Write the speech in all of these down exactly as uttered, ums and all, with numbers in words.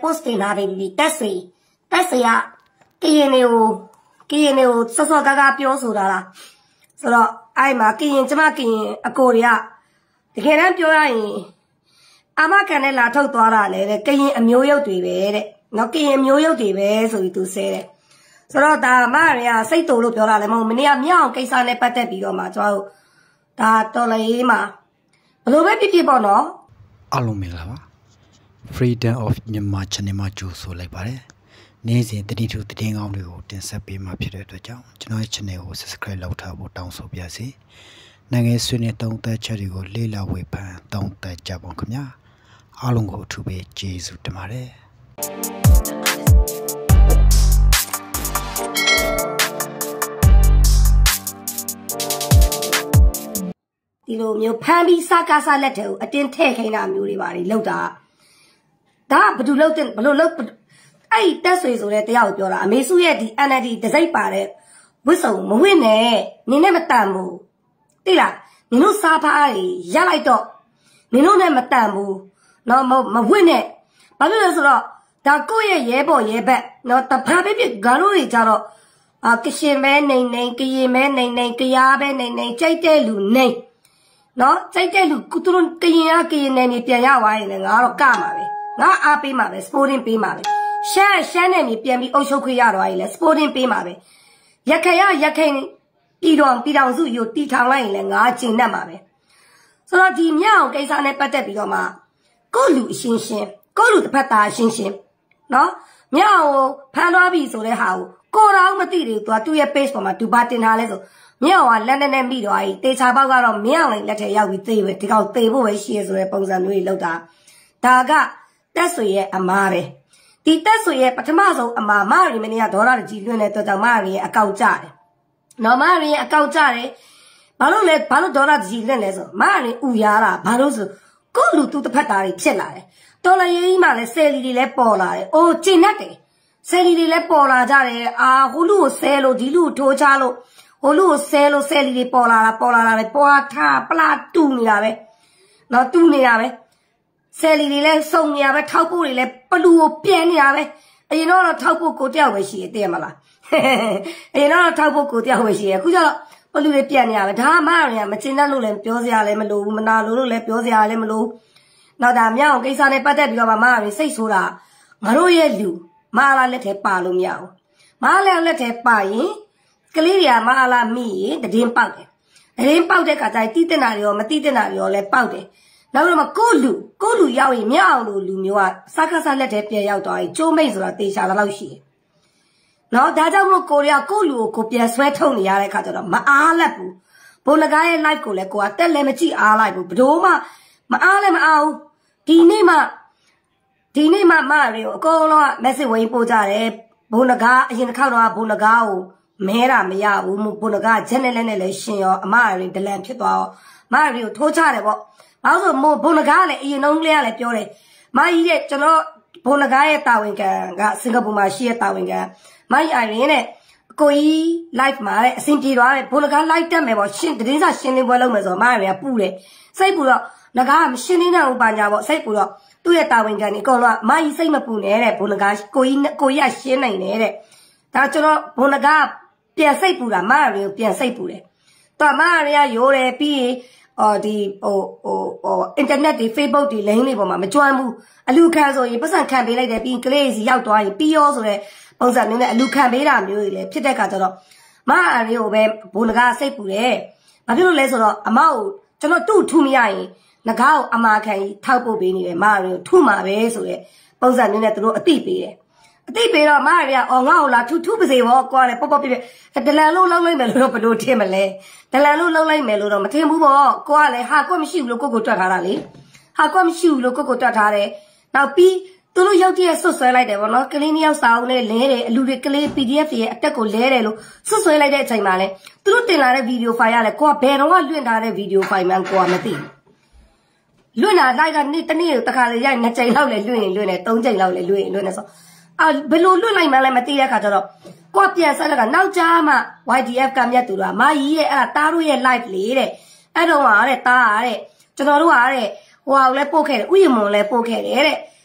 post တင်ထားပြီတက်စီတက်စီကကရင်တွေကိုကရင်တွေကိုစောစောကားကားပြောဆိုတာလားဆိုတော့အဲ့မှာကရင်ကျမကရင်အကိုတွေကတကယ်တမ်းပြောရရင်အာမခံနဲ့လာထုတ်သွားတာလေတဲ့ကရင်အမျိုးရုပ်တွေပဲတဲ့နော်ကရင်အမျိုးရုပ်တွေပဲဆိုပြီးသူဆဲတယ်ဆိုတော့ဒါမရရစိတ်တူလို့ပြောတာလည်းမဟုတ်မနေ့ကမြောက်ကိစ္စနဲ့ပတ်သက်ပြီးတော့မှကျွန်တော်တို့ဒါတော်လေးမှာဘလို့ပဲဖြစ်ဖြစ်ပေါ့နော်အားလုံးမင်္ဂလာပါ Freedom of Myanmar Channel မှာကြိုဆိုလိုက်ပါတယ်နေ့စဉ်တတိထူတည်င်းကောင်းတွေကိုတင်ဆက်ပေးမှာဖြစ်တဲ့အတွက်ကြောင့်ကျွန်တော်ရဲ့ channel ကို subscribe လုပ်ထားဖို့တောင်းဆိုပါရစေနိုင်ငံဆွေးနွေးသုံးသပ်ချက်တွေကိုလေ့လာဝေဖန်သုံးသပ်ကြပါခင်ဗျာအားလုံးကိုအထူးပဲကျေးဇူးတင်ပါတယ်ဒီလိုမျိုးဖမ်းပြီးစကားစားလက်တွေကိုအတင်းထည့်ခိုင်းတာမျိုးတွေပါလေလောက်တာဒါကဘယ်သူလောက်တဲ့ဘလို့လောက်အဲ့တက်ဆွေဆိုတဲ့တရားကိုပြောတာအမေစုရဲ့ဒီ N L D တစိမ့်ပါတဲ့ဝစ်စုံမဝင့်နဲ့နင်းနဲ့မတန်ဘူးသိလားနင်တို့စားဖားတွေရလိုက်တော့နင်တို့နဲ့မတန်ဘူးနော်မမဝင့်နဲ့ဘာလို့လဲဆိုတော့ဒါကိုယ့်ရဲ့ရဲဘော်ရဲဘက်နော်တဖားပဲပြဂါလို့တွေကြတော့အာကရှင်မဲနေနေကရင်မဲနေနေကရားပဲနေနေကြိုက်တဲ့လူနေနော်ကြိုက်တဲ့လူကုသူတို့ကရင်အားကရင်နယ်မြေပြန်ရသွားရင်လည်းငါတော့ကမှာပဲငါအားပေးမှာပဲ sporting ပေးမှာပဲရှမ်းရှမ်းနယ်မြေပြန်ပြီးအုပ်ချုပ်ခွင့်ရသွားရင်လည်း sporting ပေးမှာပဲရခိုင်ရရခိုင်ပြည်တော်ပြည်တော်စုယူတီထောင်လိုက်ရင်လည်းငါကျင်တတ်မှာပဲဆိုတော့ဒီမြောက်ကိစ္စနဲ့ပတ်သက်ပြီးတော့မှကိုလူအရှင်းရှင်းကိုလူတစ်ဖက်သားအရှင်းရှင်းနော်မြောက်ကိုဖမ်းသွားပြီဆိုတဲ့ဟာကိုကိုတော်မသိတယ်သူကသူ့ရဲ့ page ပေါ်မှာသူပါတင်ထားလဲဆိုမြောက်ကလက်နဲ့နဲ့မိသွားပြီတေချာပေါက်ကတော့မြောက်လိုက်လက်ထဲရောက်ပြီးသေပဲဒီကောင်သေဖို့ပဲရှိရဆိုတဲ့ပုံစံမျိုးကြီးလောက်တာဒါကတက်ဆွေရဲ့အမားပဲဒီတက်ဆွေရဲ့ပထမဆုံးအမားမရီမင်းကဒေါ်လာကြီးလွှင့်တဲ့အတွက်ကြောင့်မရီရဲ့အကောင့်ကျတယ်နော်မရီရဲ့အကောင့်ကျတယ်ဘာလို့လဲဘာလို့ဒေါ်လာကြီးလွှင့်လဲဆိုမရီဥရတာဘာလို့ဆိုကိုလူသူတစ်ဖက်သားတွေဖြစ်လာတယ်တော်လရေးကြီးမှလည်းဆယ်လီတွေလည်းပေါ်လာတယ်အိုးကျင်တတ်တယ်ဆယ်လီတွေလည်းပေါ်လာကြတယ်အာဟိုလူကိုဆဲလို့ဒီလူကိုထိုးချလို့ဟိုလူကိုဆဲလို့ဆဲလီတွေပေါ်လာတာပေါ်လာတာပဲပွားထားပလာတူနေတာပဲနော်တူနေတာပဲဆယ်လီတွေလည်းစုံနေတာပဲထောက်ဖို့တွေလည်းပလူကိုပြန်နေတာပဲအရင်တော့ထောက်ဖို့ကိုတယောက်ပဲရှိရတဲ့မလားအရင်တော့ထောက်ဖို့ကိုတယောက်ပဲရှိရအခုကျတော့ပလူတွေပြန်နေတာပဲဒါမှမရမကျင်တတ်လို့လည်းပြောစရာလည်းမလိုဘူးမနာလို့လို့လည်းပြောစရာလည်းမလိုနောက်ဒါမြောက်ကိစ္စနဲ့ပတ်သက်ပြီးတော့မှမရစိတ်ဆိုးတာငါတို့ရဲ့လူမလာလက်ထဲပါလို့မရဘူးမလာလက်ထဲပါရင်ကလေးတွေကမလာမိရင်တည်င်းပေါက်တယ်တည်င်းပေါက်တဲ့ခါကျရင်တီးတင်တာတွေရောမတီးတင်တာတွေရောလည်းပေါက်တယ်နောက်တော့မှကိုလူကိုလူရောက်ရင်မြောက်လို့လူမျိုးကစကားစားလက်ထဲပြန်ရောက်သွားရင်ကျိုးမိတ်ဆိုတာတေချာလောက်ရှိတယ်နော်ဒါကြောင့်မလို့ကိုရီးယားကိုလူကိုကိုပြန်ဆွဲထုတ်နေရတဲ့ခါကျတော့မအားလက်ဘူးဘိုလကားရဲ့ live ကိုလည်းကိုကတက်လည်းမကြည့်အားလိုက်ဘူးဘလို့မှမအားလည်းမအားဘူးဒီနေ့မှဒီနေ့မှမရီကိုအကုန်လုံးက message ဝင်ပို့ကြတယ်ဘိုလကားအရင်တစ်ခေါက်တော့ဘိုလကားကိုမဲတာမရဘူးဘိုလကားဂျက်နဲ့လက်နဲ့လည်းရှင်ရောအမရီဒလန်ဖြစ်သွားရောမရီကိုထိုးချတယ်ပေါ့ဘာလို့ဆိုမို့ဘုံနဂါလည်းအရင်နှုံးကလေးကလည်းပြောတယ်မကြီးတဲ့ကျွန်တော်ဘုံနဂါရဲ့တာဝန်ခံကစင်ကာပူမှာရှိတဲ့တာဝန်ခံမကြီးအိုင်ရင်တဲ့ကိုကြီး live မှာတဲ့အဆင်ပြေသွားတယ်ဘုံနဂါ live တက်မယ်ပေါ့ရှင်တည်င်းစားရှင်းလင်းပွဲလုပ်မယ်ဆိုတော့မရီကပူတယ်စိတ်ပူတော့နဂါကမရှင်းနေနိုင်ဘူးပါညာပေါ့စိတ်ပူတော့သူ့ရဲ့တာဝန်ခံနေအကုန်လုံးကမကြီးစိတ်မပူနဲ့တဲ့ဘုံနဂါကိုကြီးကိုကြီးကရှင်းနိုင်တယ်တဲ့ဒါကျွန်တော်ဘုံနဂါပြန်စိတ်ပူတာမရီကိုပြန်စိတ်ပူတယ်တော့မရီကရိုးတယ်ပြီးရင်အော်ဒီဟိုဟိုဟိုအင်တာနက်တွေ Facebook တွေ link တွေပေါ်မှာမကျွမ်းဘူးအလူခံဆိုရင်ပတ်စံခံပေးလိုက်တယ်ပြီးကလေးစီရောက်သွားရင်ပြီးရောဆိုတဲ့ပုံစံမျိုးနဲ့အလူခံပေးတာမျိုးတွေလည်းဖြစ်တဲ့အခါကျတော့မအားရီကိုပဲဘိုးနဂါစိတ်ပူတယ်ဘာဖြစ်လို့လဲဆိုတော့အမကိုကျွန်တော်သူ့ထူမရရင်နဂါကိုအမာခံကြီးထောက်ပို့ပေးနေတယ်မအားရီကိုထူမှာပဲဆိုတဲ့ပုံစံမျိုးနဲ့သူတို့အသိပေးတယ်အသိပေးတော့မအားရီကအော်ငါ့ကိုလာထူထူပါစေဘောကွာလေပေါ့ပေါ့ပြပြဒလန်လို့လောက်လိုက်မယ်လို့တော့ဘယ်လိုထင်မလဲဒလန်လို့လောက်လိုက်မယ်လို့တော့မထင်ဘူးပေါ့ကိုကလည်းဟာကိုမရှိဘူးလို့ကိုကိုတွက်ထားတာလေဟာကိုမရှိဘူးလို့ကိုကိုတွက်ထားတယ်နောက်ပြီးသူတို့ရောက်တဲ့ဆွတ်ဆွဲလိုက်တယ်ပေါ့နော်ကလေးနှစ်ယောက်စာအုပ်နဲ့လဲတယ်အလူတွေကလေး P D F ရဲ့အတက်ကိုလဲတယ်လို့ဆွတ်ဆွဲလိုက်တဲ့အချိန်မှာလဲသူတို့တင်လာတဲ့ဗီဒီယိုဖိုင်ကလည်းကိုကဘယ်တော့မှလွှင့်ထားတဲ့ဗီဒီယိုဖိုင်မှန်းကိုကမသိလွှင့်တာလိုက်ကနေတနေ့တခါလေရိုက်နှစ်ကြိမ်လောက်လဲလွှင့်ရင်လွှင့်တယ်သုံးကြိမ်လောက်လဲလွှင့်ရင်လွှင့်တယ်ဆိုအာဘယ်လိုလွှင့်လိုက်မှန်းလဲမသိတဲ့အခါကျတော့ကိုပြန်ဆက်လက်ကနောက်ကြားမှ Y D F ကမြတ်သူတို့ကမာကြီးရဲ့အဲ့ဒါတားတို့ရဲ့ live လေးတဲ့အဲ့တော့ဟာတဲ့တားဟာတဲ့ကျွန်တော်တို့ဟာတဲ့ဟိုဟာကိုလည်းပို့ခဲ့တယ်ဥယျာဉ်မွန်လည်းပို့ခဲ့တယ်တဲ့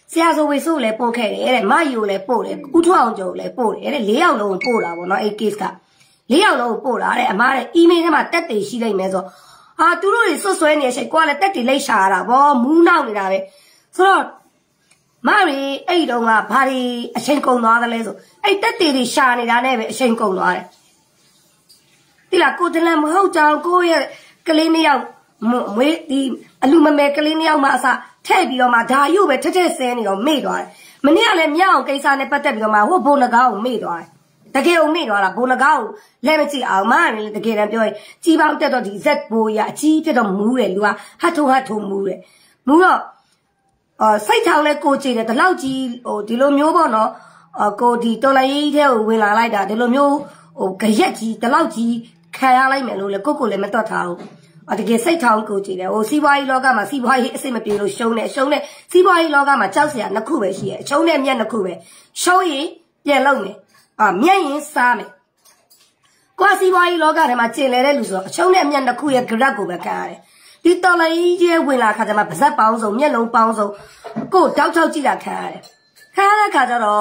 ဆရာဆိုဝေဆိုလည်းပို့ခဲ့တယ်တဲ့မယူလည်းပို့တယ်ဦးထွန်းအောင်ကျော်လည်းပို့တယ်တဲ့၄ယောက်လုံးပို့တာပေါ့နော်အဲ့ case က၄ယောက်လုံးပို့တာတဲ့အမားတဲ့ email ထဲမှာတက်တည်ရှိလိုက်မယ်ဆိုအာသူတို့တွေစွတ်ဆွဲနေချိန်ကိုကလည်းတက်တည်လိုက်ရှာရတာဗောမူးနောက်နေတာပဲဆိုတော့မရီအဲ့တုန်းကဘာတွေအချိန်ကုန်သွားသလဲဆိုအဲ့တက်တည်တွေရှာနေတာနဲ့ပဲအချိန်ကုန်သွားတယ်ဒီလားကိုတလန်မဟုတ်ကြောင်ကိုရဲ့ကလေးနှစ်ယောက်မွေးဒီအလူမမဲကလေးနှစ်ယောက်မှအစထဲ့ပြီးတော့မှဒါရုပ်ပဲထက်ထက်ဆဲနေတော့မေ့သွားတယ်မနေ့ကလည်းမြောက်အောင်ကိစ္စနဲ့ပတ်သက်ပြီးတော့မှဟိုဘုံနဂါကိုမေ့သွားတယ်တကယ်ကိုမေ့သွားတာဘုံနဂါကိုလက်မကြည့်အောင်မရလည်းတကယ်တမ်းပြောရင်ကြီးပေါင်းတက်တော့ဒီဇက်ဘိုးရအကြီးဖြစ်တော့မူးတယ်လူကဟတ်ထုံဟတ်ထုံမူးတယ်မူးတော့အော်စိတ်ထောင်လဲကိုကြည့်တယ်ဒီလောက်ကြီးဟိုဒီလိုမျိုးပေါ့နော်အော်ကိုဒီတော်လိုင်းကြီးထဲကိုဝင်လာလိုက်တာဒီလိုမျိုးဟိုကြရက်ကြီးဒီလောက်ကြီးခံရလိုက်မယ်လို့လေကိုကိုလည်းမတွက်ထားဘူးအတကယ်စိတ်ထောင်ကိုကြည့်တယ်ဟိုစီးပွားရေးလောကမှာစီးပွားရေးအစ်စ်မပြေလို့ရှုံးတယ်ရှုံးတယ်စီးပွားရေးလောကမှာကြောက်စရာနှစ်ခုပဲရှိတယ်အရှုံးနဲ့မြတ်နှစ်ခုပဲရှုံးရင်ပြန်လုံမယ်အာမြတ်ရင်စားမယ်ကိုယ်စီးပွားရေးလောကထဲမှာကျင်လဲတဲ့လူဆိုတော့အရှုံးနဲ့မြတ်နှစ်ခုရဲ့ grab ကိုပဲခံရတယ်ဒီတော်လိုင်းကြီးဝင်လာခါကျမှပါဇက်ပေါင်းစုံမျက်လုံးပေါင်းစုံကိုတောက်ချောက်ကြည့်တာခံရတယ်ခံရတဲ့ခါကျတော့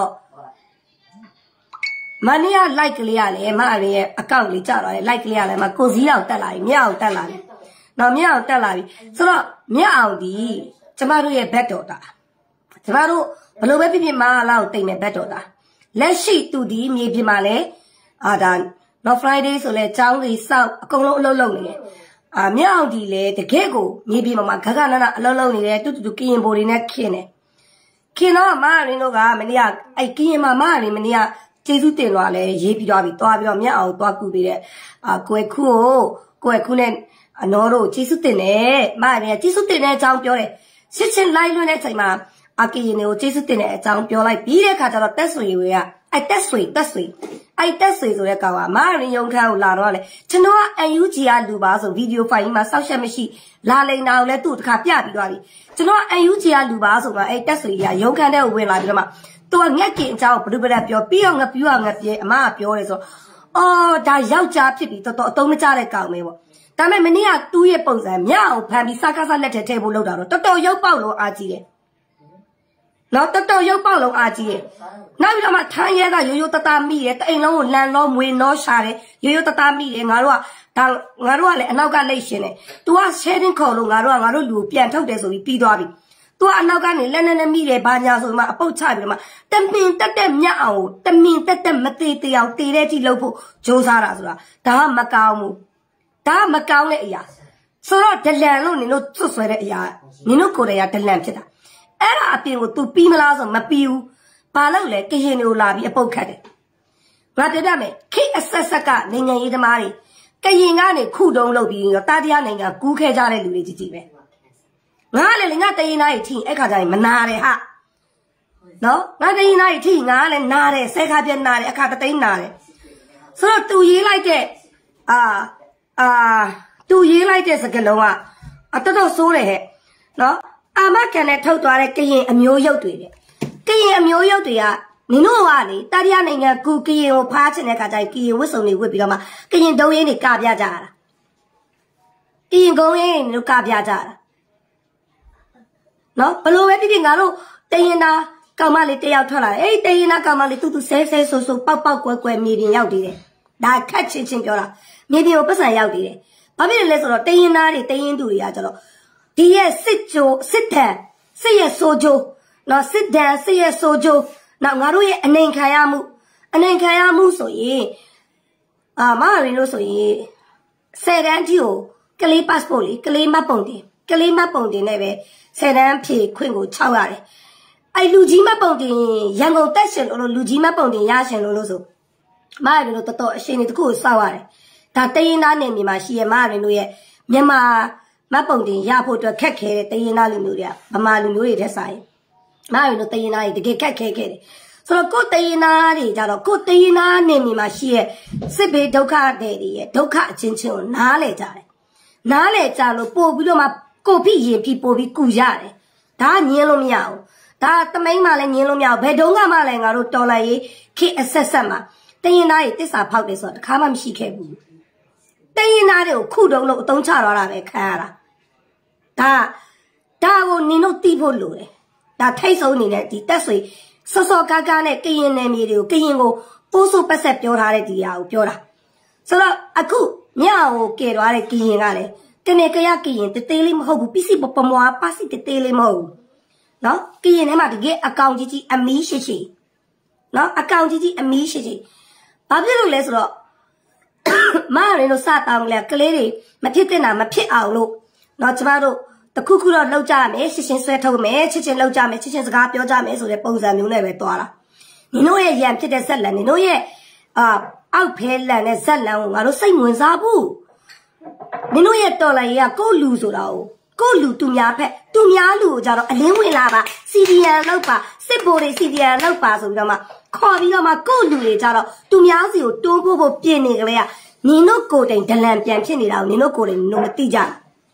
မနေ့က like ကလေးရလေမအရင်ရဲ့ account လေးကြာသွားတယ် like ကလေးရလေမကိုစည်းအောင်တက်လာပြီမြောက်အောင်တက်လာပြီနော်မြောက်အောင်တက်လာပြီဆိုတော့မြောက်အောင်ဒီကျမတို့ရဲ့ back တော်တာကျမတို့ဘလို့ပဲဖြစ်ဖြစ်မလာကိုတိတ်မဲ့ back တော်တာလက်ရှိသူဒီမြေပြင်မှာလဲအာဒါ not Friday ဆိုလဲចောင်းလေးစောက်အကုန်လုံးအလုပ်လုပ်နေတယ်အာမြောက်အောင်ဒီလဲတကယ့်ကိုမြေပြင်မှာဂဂနနအလုပ်လုပ်နေတယ်တူတူတူကရင်ဘိုတွေနဲ့ခင်းတယ်ခင်းတော့မအရင်တို့ကမနေ့ကအဲ့ကရင်မှာမအရင်မနေ့ကကျေးဇူးတင်သွားလဲရေးပြီးသွားပြီသွားပြီးတော့မြတ်အောင်သွားကူပေးတဲ့အာကိုယ်ခုကိုကိုယ်ခုနဲ့အနော်တို့ကျေးဇူးတင်တယ်မရနေကျေးဇူးတင်တဲ့အကြောင်းပြောတယ်ရှစ်ချင်းလိုက်လွှင့်တဲ့အချိန်မှာအကီရင်ကိုကျေးဇူးတင်တဲ့အကြောင်းပြောလိုက်ပြီးတဲ့အခါကျတော့တက်ဆွေတွေကအဲ့တက်ဆွေတက်ဆွေအဲ့တက်ဆွေဆိုတဲ့ကောင်ကမရရုံခန်းကိုလာတော့လေကျွန်တော်ကအန်ယူဂျီကလူပါဆိုဗီဒီယိုဖိုင်ကြီးမှာစောက်ရှက်မရှိလာလိန်တာကိုလည်းသူ့တခါပြပြီးသွားပြီကျွန်တော်ကအန်ယူဂျီကလူပါဆိုတော့အဲ့တက်ဆွေကရုံခန်းထဲကိုဝင်လာပြီးတော့မှသူကငက်ကင်အကြောင်းဘယ်လိုပဲပြောပြီးအောင်ငါပြူအောင်ငါပြေအမကပြောတယ်ဆိုအော်ဒါယောက်ျားဖြစ်ပြီးတော်တော်အသုံးမကျတဲ့ကောင်ပဲပေါ့ဒါပေမဲ့မနေ့ကသူ့ရဲ့ပုံစံမြောက်အောင်ဖန်ပြီးစကားစားလက်ထဲထည့်ဖို့လုပ်တာတော့တော်တော်ရုပ်ပေါက်လုံးအားကြီးတယ်နော်တော်တော်ရုပ်ပေါက်လုံးအားကြီးတယ်နောက်ပြီးတော့မှထမ်းရဲကရိုးရိုးတသားမိတယ်တအိမ်လုံးကိုလန်လောမွေနောရှာတယ်ရိုးရိုးတသားမိတယ်ငါတို့ကဒါငါတို့ကလည်းအနောက်ကလိတ်ရှင်တယ် तू က sharing ခေါ်လို့ငါတို့ကငါတို့လူကိုပြန်ထုတ်တယ်ဆိုပြီးပြီးသွားပြီသူကအနောက်ကနေလက်နဲ့နဲ့မိတယ်ဘာညာဆိုမှအပုတ်ချပြီးတော့မှတမင်တက်တက်မြတ်အောင်တမင်တက်တက်မသေးသေးအောင်တေတဲ့အထိလှုပ်ဖို့ကြိုးစားတာဆိုတာဒါကမကောင်းဘူးဒါကမကောင်းတဲ့အရာဆိုတော့ဒလန်လို့နင်တို့သွတ်ဆွဲတဲ့အရာနင်တို့ကိုယ်တည်းကဒလန်ဖြစ်တာအဲ့ဒါအပြင်ကို तू ပြီးမလားဆိုမပြီးဘူးဘာလို့လဲကရင်တွေကိုလာပြီးအပုတ်ခတ်တယ်ငါပြောပြမယ်ခိအဆက်ဆက်ကနိုင်ငံရေးသမားတွေကရင်ကနေခုတုံးလုပ်ပြီးတော့တာတရားနိုင်ငံကူးခဲ့ကြတဲ့လူတွေကြီးကြီးပဲငါလည်းငါတရင်သားကြီးထိအဲ့ခါကျရင်မနာတယ်ဟာနော်ငါတရင်သားကြီးထိငါလည်းနာတယ်ဆဲခါပြက်နာတယ်အခါတသိန်းနာတယ်ဆိုတော့သူရေးလိုက်တဲ့အာအာသူရေးလိုက်တဲ့စကားလုံးကအတော်တော်ဆိုးတယ်ဟဲ့နော်အာမကန်နဲ့ထုတ်သွားတဲ့ကရင်အမျိုးရုပ်တွေတဲ့ကရင်အမျိုးရုပ်တွေကနင်တို့ကလေတာတရားနိုင်ငံကူကရင်ကိုဖားချင်တဲ့ခါကျရင်ကရင်ဝတ်စုံတွေဝတ်ပြီးတော့မှကရင်ဒုံရင်းတွေကပြကြတာကရင်ကုန်းရင်းတွေကပြကြတာနော်ဘလို့ပဲဖြစ်ဖြစ်ငါတို့တရင်သားကောင်မလေးတယောက်ထွက်လာတယ်အဲ့တရင်သားကောင်မလေးတူတူဆဲဆဲဆိုဆိုပေါက်ပေါက်ကွဲကွဲမြေပြင်ရောက်တည်တယ်ဒါခက်ချင်းချင်းပြောတာမြေပြင်ကိုပတ်စံရောက်တည်တယ်ဘာဖြစ်လဲဆိုတော့တရင်သားတွေတရင်သူတွေကကျတော့ဒီရဲ့စစ်ကြိုစစ်တန်စစ်ရဲ့ဆိုကြိုနော်စစ်တန်စစ်ရဲ့ဆိုကြိုနောက်ငါတို့ရဲ့အနေခံရမှုအနေခံရမှုဆိုရင်အာမရင်းလို့ဆိုရင်ဆယ်တန်းတီကိုကလေး passport လေးကလေးမပုံတင်ကလေးမပုံတင်နဲ့ပဲဆယ်တန်းဖြေခွင့်ကိုခြောက်ရတယ်အဲ့လူကြီးမပုံတင်ရန်ကုန်တက်ရှင်လို့လူကြီးမပုံတင်ရရှင်လို့လို့ဆိုမရင်းတို့တော်တော်အရှင်တွေတခုကိုစောက်ရတယ်ဒါတရင်သားနေမြေမှာရှိရမရင်းတို့ရဲ့မြန်မာမပုံတင်ရဖို့အတွက်ခက်ခဲတဲ့တရင်သားလူမျိုးတွေကဗမာလူမျိုးတွေထက်ဆိုင်မရင်းတို့တရင်သားတွေတကယ်ခက်ခဲခဲ့တယ်ဆိုတော့ကိုတရင်သားတွေကြတော့ကိုတရင်သားနေမြေမှာရှိရဲ့စစ်ဘေးဒုက္ခတွေရဲ့ဒုက္ခအချင်းချင်းကိုနားလဲကြတယ်နားလဲကြလို့ပို့ပြီးတော့မှကိုဖြစ်ရင်ပြီးပို့ပြီးကူရတယ်ဒါညင်းလို့မရဘူးဒါတမိန်မှလည်းညင်းလို့မရဘူးဘယ်တုန်းကမှလည်းငါတို့တော်လိုက်ရေးခေအဆက်ဆက်မှာတရင်သားတွေတစ္ဆာဖောက်တယ်ဆိုတော့တခါမှမရှိခဲ့ဘူးတရင်သားတွေကိုခုတုံးလို့အတုံးချတော့တာပဲခံရတာဒါဒါကိုနင်တို့သိဖို့လိုတယ်ဒါထိတ်ဆုံးနေတဲ့ဒီတက်ဆွေစောစောကားကားနဲ့ကရင်နယ်မြေတွေကိုကရင်ကိုပိုးဆိုးပတ်ဆက်ပြောထားတဲ့ဒီဟာကိုပြောတာဆိုတော့အခုမြအောင်ကိုကဲသွားတဲ့ကရင်ကလည်းတနေ့ကရကရင်တသေးလေးမဟုတ်ဘူးပစ္စည်းပပမွားပါစီတသေးလေးမဟုတ်ဘူးနော်ကရင်ထဲမှာတကယ်အကောင်ကြီးကြီးအမီးရှိရှိနော်အကောင်ကြီးကြီးအမီးရှိရှိဘာဖြစ်လို့လဲဆိုတော့မရင်းတို့စတောင်းလဲကလေးတွေမဖြစ်တဲ့နာမဖြစ်အောင်လို့နော်ကျမတို့တခုခုတော့လောက်ကြမယ်ရှင်းရှင်းဆွဲထုတ်မယ်ချစ်ချင်းလောက်ကြမယ်ချစ်ချင်းစကားပြောကြမယ်ဆိုတဲ့ပုံစံမျိုးနဲ့ပဲတွားတာနင်တို့ရဲ့ရံဖြစ်တဲ့ဇက်လန်နင်တို့ရဲ့အာအောက်ဖဲလန်နဲ့ဇက်လန်ကိုငါတို့စိတ်ဝင်စားဘူးနင်တို့ရဲ့တော်လိုက်ရကိုလူဆိုတာကိုလူသူများဖက်သူများလူကိုကြတော့အလင်းဝင်လာပါစီဒီယန်လောက်ပါစစ်ဘိုးတွေစီဒီယန်လောက်ပါဆိုပြီးတော့မှခေါ်ပြီးတော့မှကိုလူတွေကြတော့သူများစီကိုတွန်းဖို့ဖို့ပြင်နေကြလေကနင်တို့ကိုတိုင်ဒလန်ပြန်ဖြစ်နေတာကိုနင်တို့ကိုတိုင်နင်တို့မသိကြ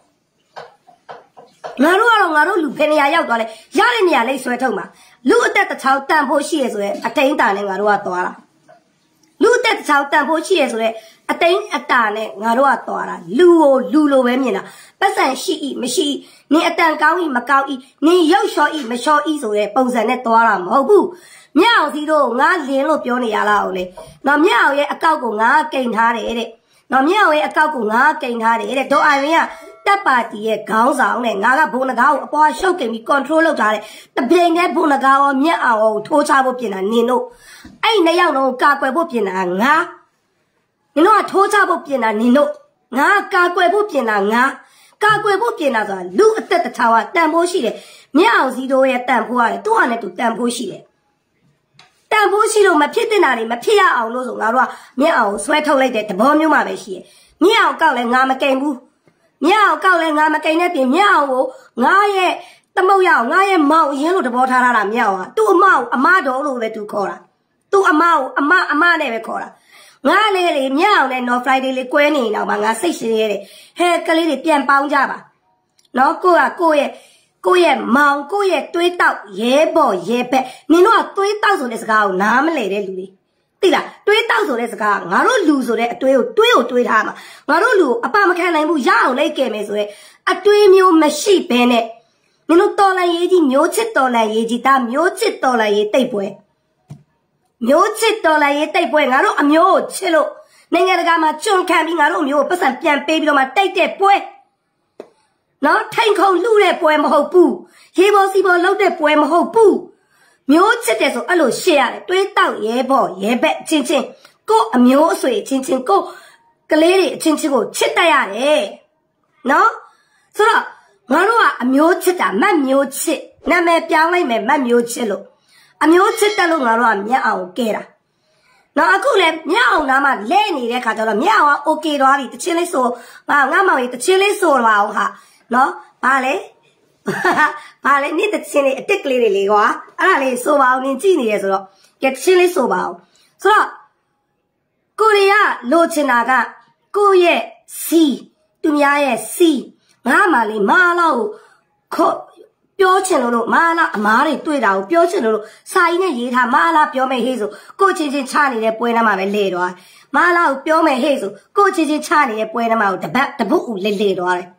ငါတို့ကတော့ငါတို့လူဖယ်နေရရောက်သွားလဲရတဲ့နေရာလေးဆွဲထုတ်မှာလူအသက်တစ်ချောင်းတန်ဖို့ရှိရဆိုရဲအတိန်တာနဲ့ငါတို့ကသွားတာလူအသက်တစ်ချောင်းတန်ဖို့ရှိရဆိုရဲအတိန်အတာနဲ့ငါတို့ကသွားတာလူကိုလူလိုပဲမြင်တာပတ်စံရှိဤမရှိနင်အတန်ကောင်းဤမကောင်းဤနင်ရုပ်လျှော်ဤမလျှော်ဤဆိုရဲပုံစံနဲ့သွားတာမဟုတ်ဘူးမြအောင်စီတို့ငါလင်းလို့ပြောနေရလားအောင်လေနော်မြအောင်ရဲ့အကောက်ကိုငါကိန်ထားတယ်တဲ့နော်မြအောင်ရဲ့အကောက်ကိုငါကိန်ထားတယ်တဲ့ဒေါ်အိုင်ဝင်းကတပ်ပါတီရဲ့ခေါင်းဆောင်နဲ့ငါကဘုံနဂါကိုအပေါ်ရှုပ်ကိန်ပြီး control လုပ်ထားတယ်တပြိုင်တည်းဘုံနဂါရောမြက်အောင်ကိုထိုးချဖို့ပြင်တာနင်တို့အဲ့နှစ်ယောက်လုံးကာကွယ်ဖို့ပြင်တာငါနင်တို့ကထိုးချဖို့ပြင်တာနင်တို့ငါကာကွယ်ဖို့ပြင်တာငါကာကွယ်ဖို့ပြင်တာဆိုတာလူအသက်တစ်ချောင်းကတန်ဖိုးရှိတယ်မြက်အောင်စီတို့ရဲ့တန်ဖိုးရတယ်သူ့ဟာနဲ့သူတန်ဖိုးရှိတယ်တန်ဖိုးရှိလို့မဖြစ်တဲ့နာတွေမဖြစ်ရအောင်လို့ဆိုငါတို့ကမြက်အောင်ဆွဲထုတ်လိုက်တဲ့သဘောမျိုးမှပဲရှိတယ်မြက်အောင်ကောက်လဲငါမကိန်ဘူးမြအောင်ကောက်လဲငါမကိန်တဲ့ပြင်မြအောင်ကိုငါရဲ့တမုတ်ရအောင်ငါရဲ့မောင်ရင်းလို့တဘောထားတာမြအောင်ဟာသူ့အမကိုအမတော်လို့ပဲသူခေါ်တာသူ့အမကိုအမအမနဲ့ပဲခေါ်တာငါလည်းလေမြအောင်နဲ့ no friday လေးကွဲနေတော့မှငါစိတ်ရှင်းရဲတယ်ဟဲကလေးတွေပြန်ပေါင်းကြပါနော်ကိုကကိုရဲ့ကိုရဲ့မောင်ကိုရဲ့သွေးတောက်ရဲဘော်ရဲဘက်နင်တို့ကသွေးတောက်ဆိုတဲ့စကားကိုနားမလဲတဲ့လူတွေသိလားတွေးတောက်ဆိုတဲ့စကားငါတို့လူဆိုတဲ့အတွေးကိုတွေးကိုတွေးထားမှာငါတို့လူကိုအပမခံနိုင်ဘူးရအောင်လိုက်ခဲ့မယ်ဆိုရဲအတွေးမျိုးမရှိဘဲနဲ့နင်တို့တော်လန်ရေးကြီးမျိုးချစ်တော်လန်ရေးကြီးဒါမျိုးချစ်တော်လန်ရေးတိတ်ပွဲမျိုးချစ်တော်လန်ရေးတိတ်ပွဲငါတို့အမျိုးကိုချစ်လို့နိုင်ငံတကာမှာကျွန်းခံပြီးငါတို့အမျိုးကိုပတ်စံပြန်ပေးပြီးတော့မှတိတ်တဲ့ပွဲနော်ထိန်ခုံလှူတဲ့ပွဲမဟုတ်ဘူးရေပေါ်စီပေါ်လှုပ်တဲ့ပွဲမဟုတ်ဘူးမျိုးချစ်တယ်ဆိုအဲ့လိုရှေ့ရတယ်တွေးတောက်ရဲဘော်ရဲဘက်ချင်းချင်းကိုအမျိုးအဆွေချင်းချင်းကိုကလေးတွေအချင်းချင်းကိုချစ်တတ်ရတယ်နော်ဆိုတော့ငါတို့ကအမျိုးချစ်တာမတ်မျိုးချစ်နာမည်ပြောင်းလိုက်မယ်မတ်မျိုးချစ်လို့အမျိုးချစ်တယ်လို့ငါတို့ကမြတ်အောင်ကဲတာနော်အခုလေမြတ်အောင်နားမှာလဲနေတဲ့ခါကျတော့မြတ်အောင်ကโอเคသွားပြီတချင်းလေးဆိုငါငါမောင်ကြီးတချင်းလေးဆိုတော့အောင်ဟာနော်ဘာလဲဘာလဲနေ့တစ်ချင်းလေးအတစ်ကလေးတွေလေကွာအဲ့ဒါလေးဆိုပါအောင်နင်ကြည့်နေရဆိုတော့ကဲတစ်ချင်းလေးဆိုပါအောင်ဆိုတော့ကိုရီးယားလိုချင်တာကကိုရဲ့စီသူများရဲ့စီငါမှလေမာလောက်ခေါ်ပြောချင်လို့လို့မာလာအမားတွေတွေ့တာကိုပြောချင်လို့လို့စာကြီးနဲ့ရေးထားမာလာပြောမယ်ဟေးဆိုကိုချင်းချင်းချနေတဲ့ပွဲနားမှာပဲလဲသွားမာလာကိုပြောမယ်ဟေးဆိုကိုချင်းချင်းချနေတဲ့ပွဲနားမှာကိုတပတ်တပုတ်ဦးလဲလဲသွားတယ်